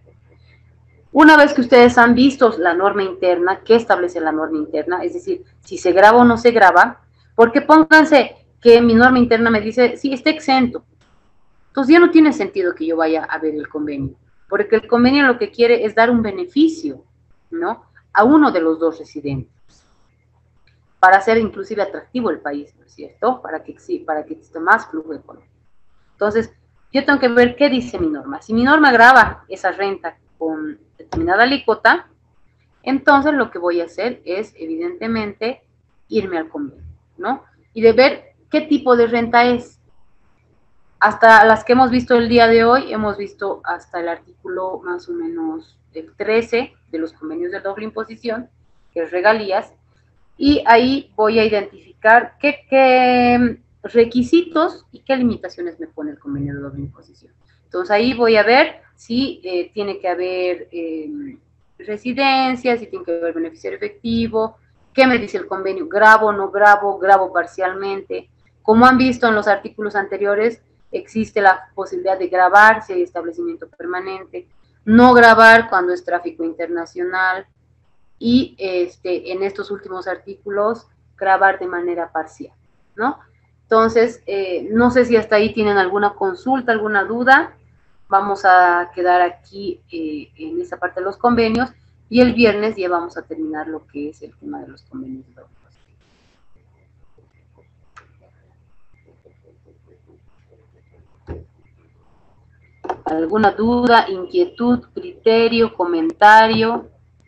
Una vez que ustedes han visto la norma interna, ¿qué establece la norma interna? Es decir, si se graba o no se graba, porque pónganse que mi norma interna me dice, sí, está exento. Entonces ya no tiene sentido que yo vaya a ver el convenio, porque el convenio lo que quiere es dar un beneficio, ¿no? A uno de los dos residentes, para hacer inclusive atractivo el país, ¿no es cierto? Para que, para que exista más flujo económico. Entonces, yo tengo que ver qué dice mi norma. Si mi norma grava esa renta con determinada alícuota, entonces lo que voy a hacer es, evidentemente, irme al convenio, ¿no? Y de ver qué tipo de renta es. Hasta las que hemos visto el día de hoy, hemos visto hasta el artículo más o menos el trece de los convenios de doble imposición, que es regalías, y ahí voy a identificar qué, qué requisitos y qué limitaciones me pone el convenio de doble imposición. Entonces ahí voy a ver si eh, tiene que haber eh, residencia, si tiene que haber beneficiario efectivo, qué me dice el convenio, grabo o no grabo, grabo parcialmente. Como han visto en los artículos anteriores, existe la posibilidad de grabar si hay establecimiento permanente, no grabar cuando es tráfico internacional y este, en estos últimos artículos grabar de manera parcial, ¿no? Entonces, eh, no sé si hasta ahí tienen alguna consulta, alguna duda. Vamos a quedar aquí eh, en esa parte de los convenios y el viernes ya vamos a terminar lo que es el tema de los convenios. ¿Alguna duda, inquietud, criterio, comentario?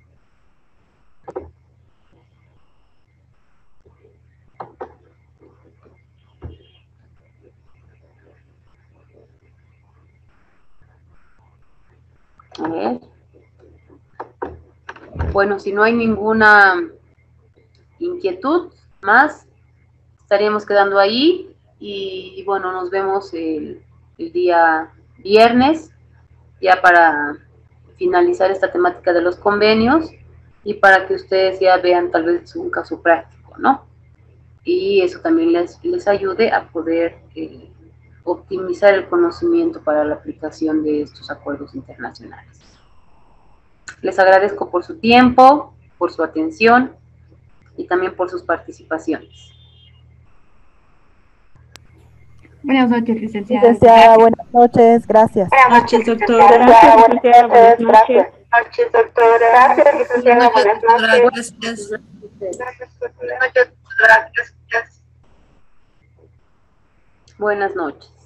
A ver. Bueno, si no hay ninguna inquietud más, estaríamos quedando ahí y, y bueno, nos vemos el, el día viernes ya para finalizar esta temática de los convenios y para que ustedes ya vean tal vez un caso práctico, ¿no? Y eso también les, les ayude a poder eh, optimizar el conocimiento para la aplicación de estos acuerdos internacionales. Les agradezco por su tiempo, por su atención y también por sus participaciones. Buenas noches, licenciada. Licenciada, buenas noches, gracias. Buenas noches, doctora. Gracias, licenciada. Buenas noches. Buenas noches, doctora. Gracias, licenciada. Buenas noches. Gracias. Buenas noches, doctora. Gracias. Buenas noches.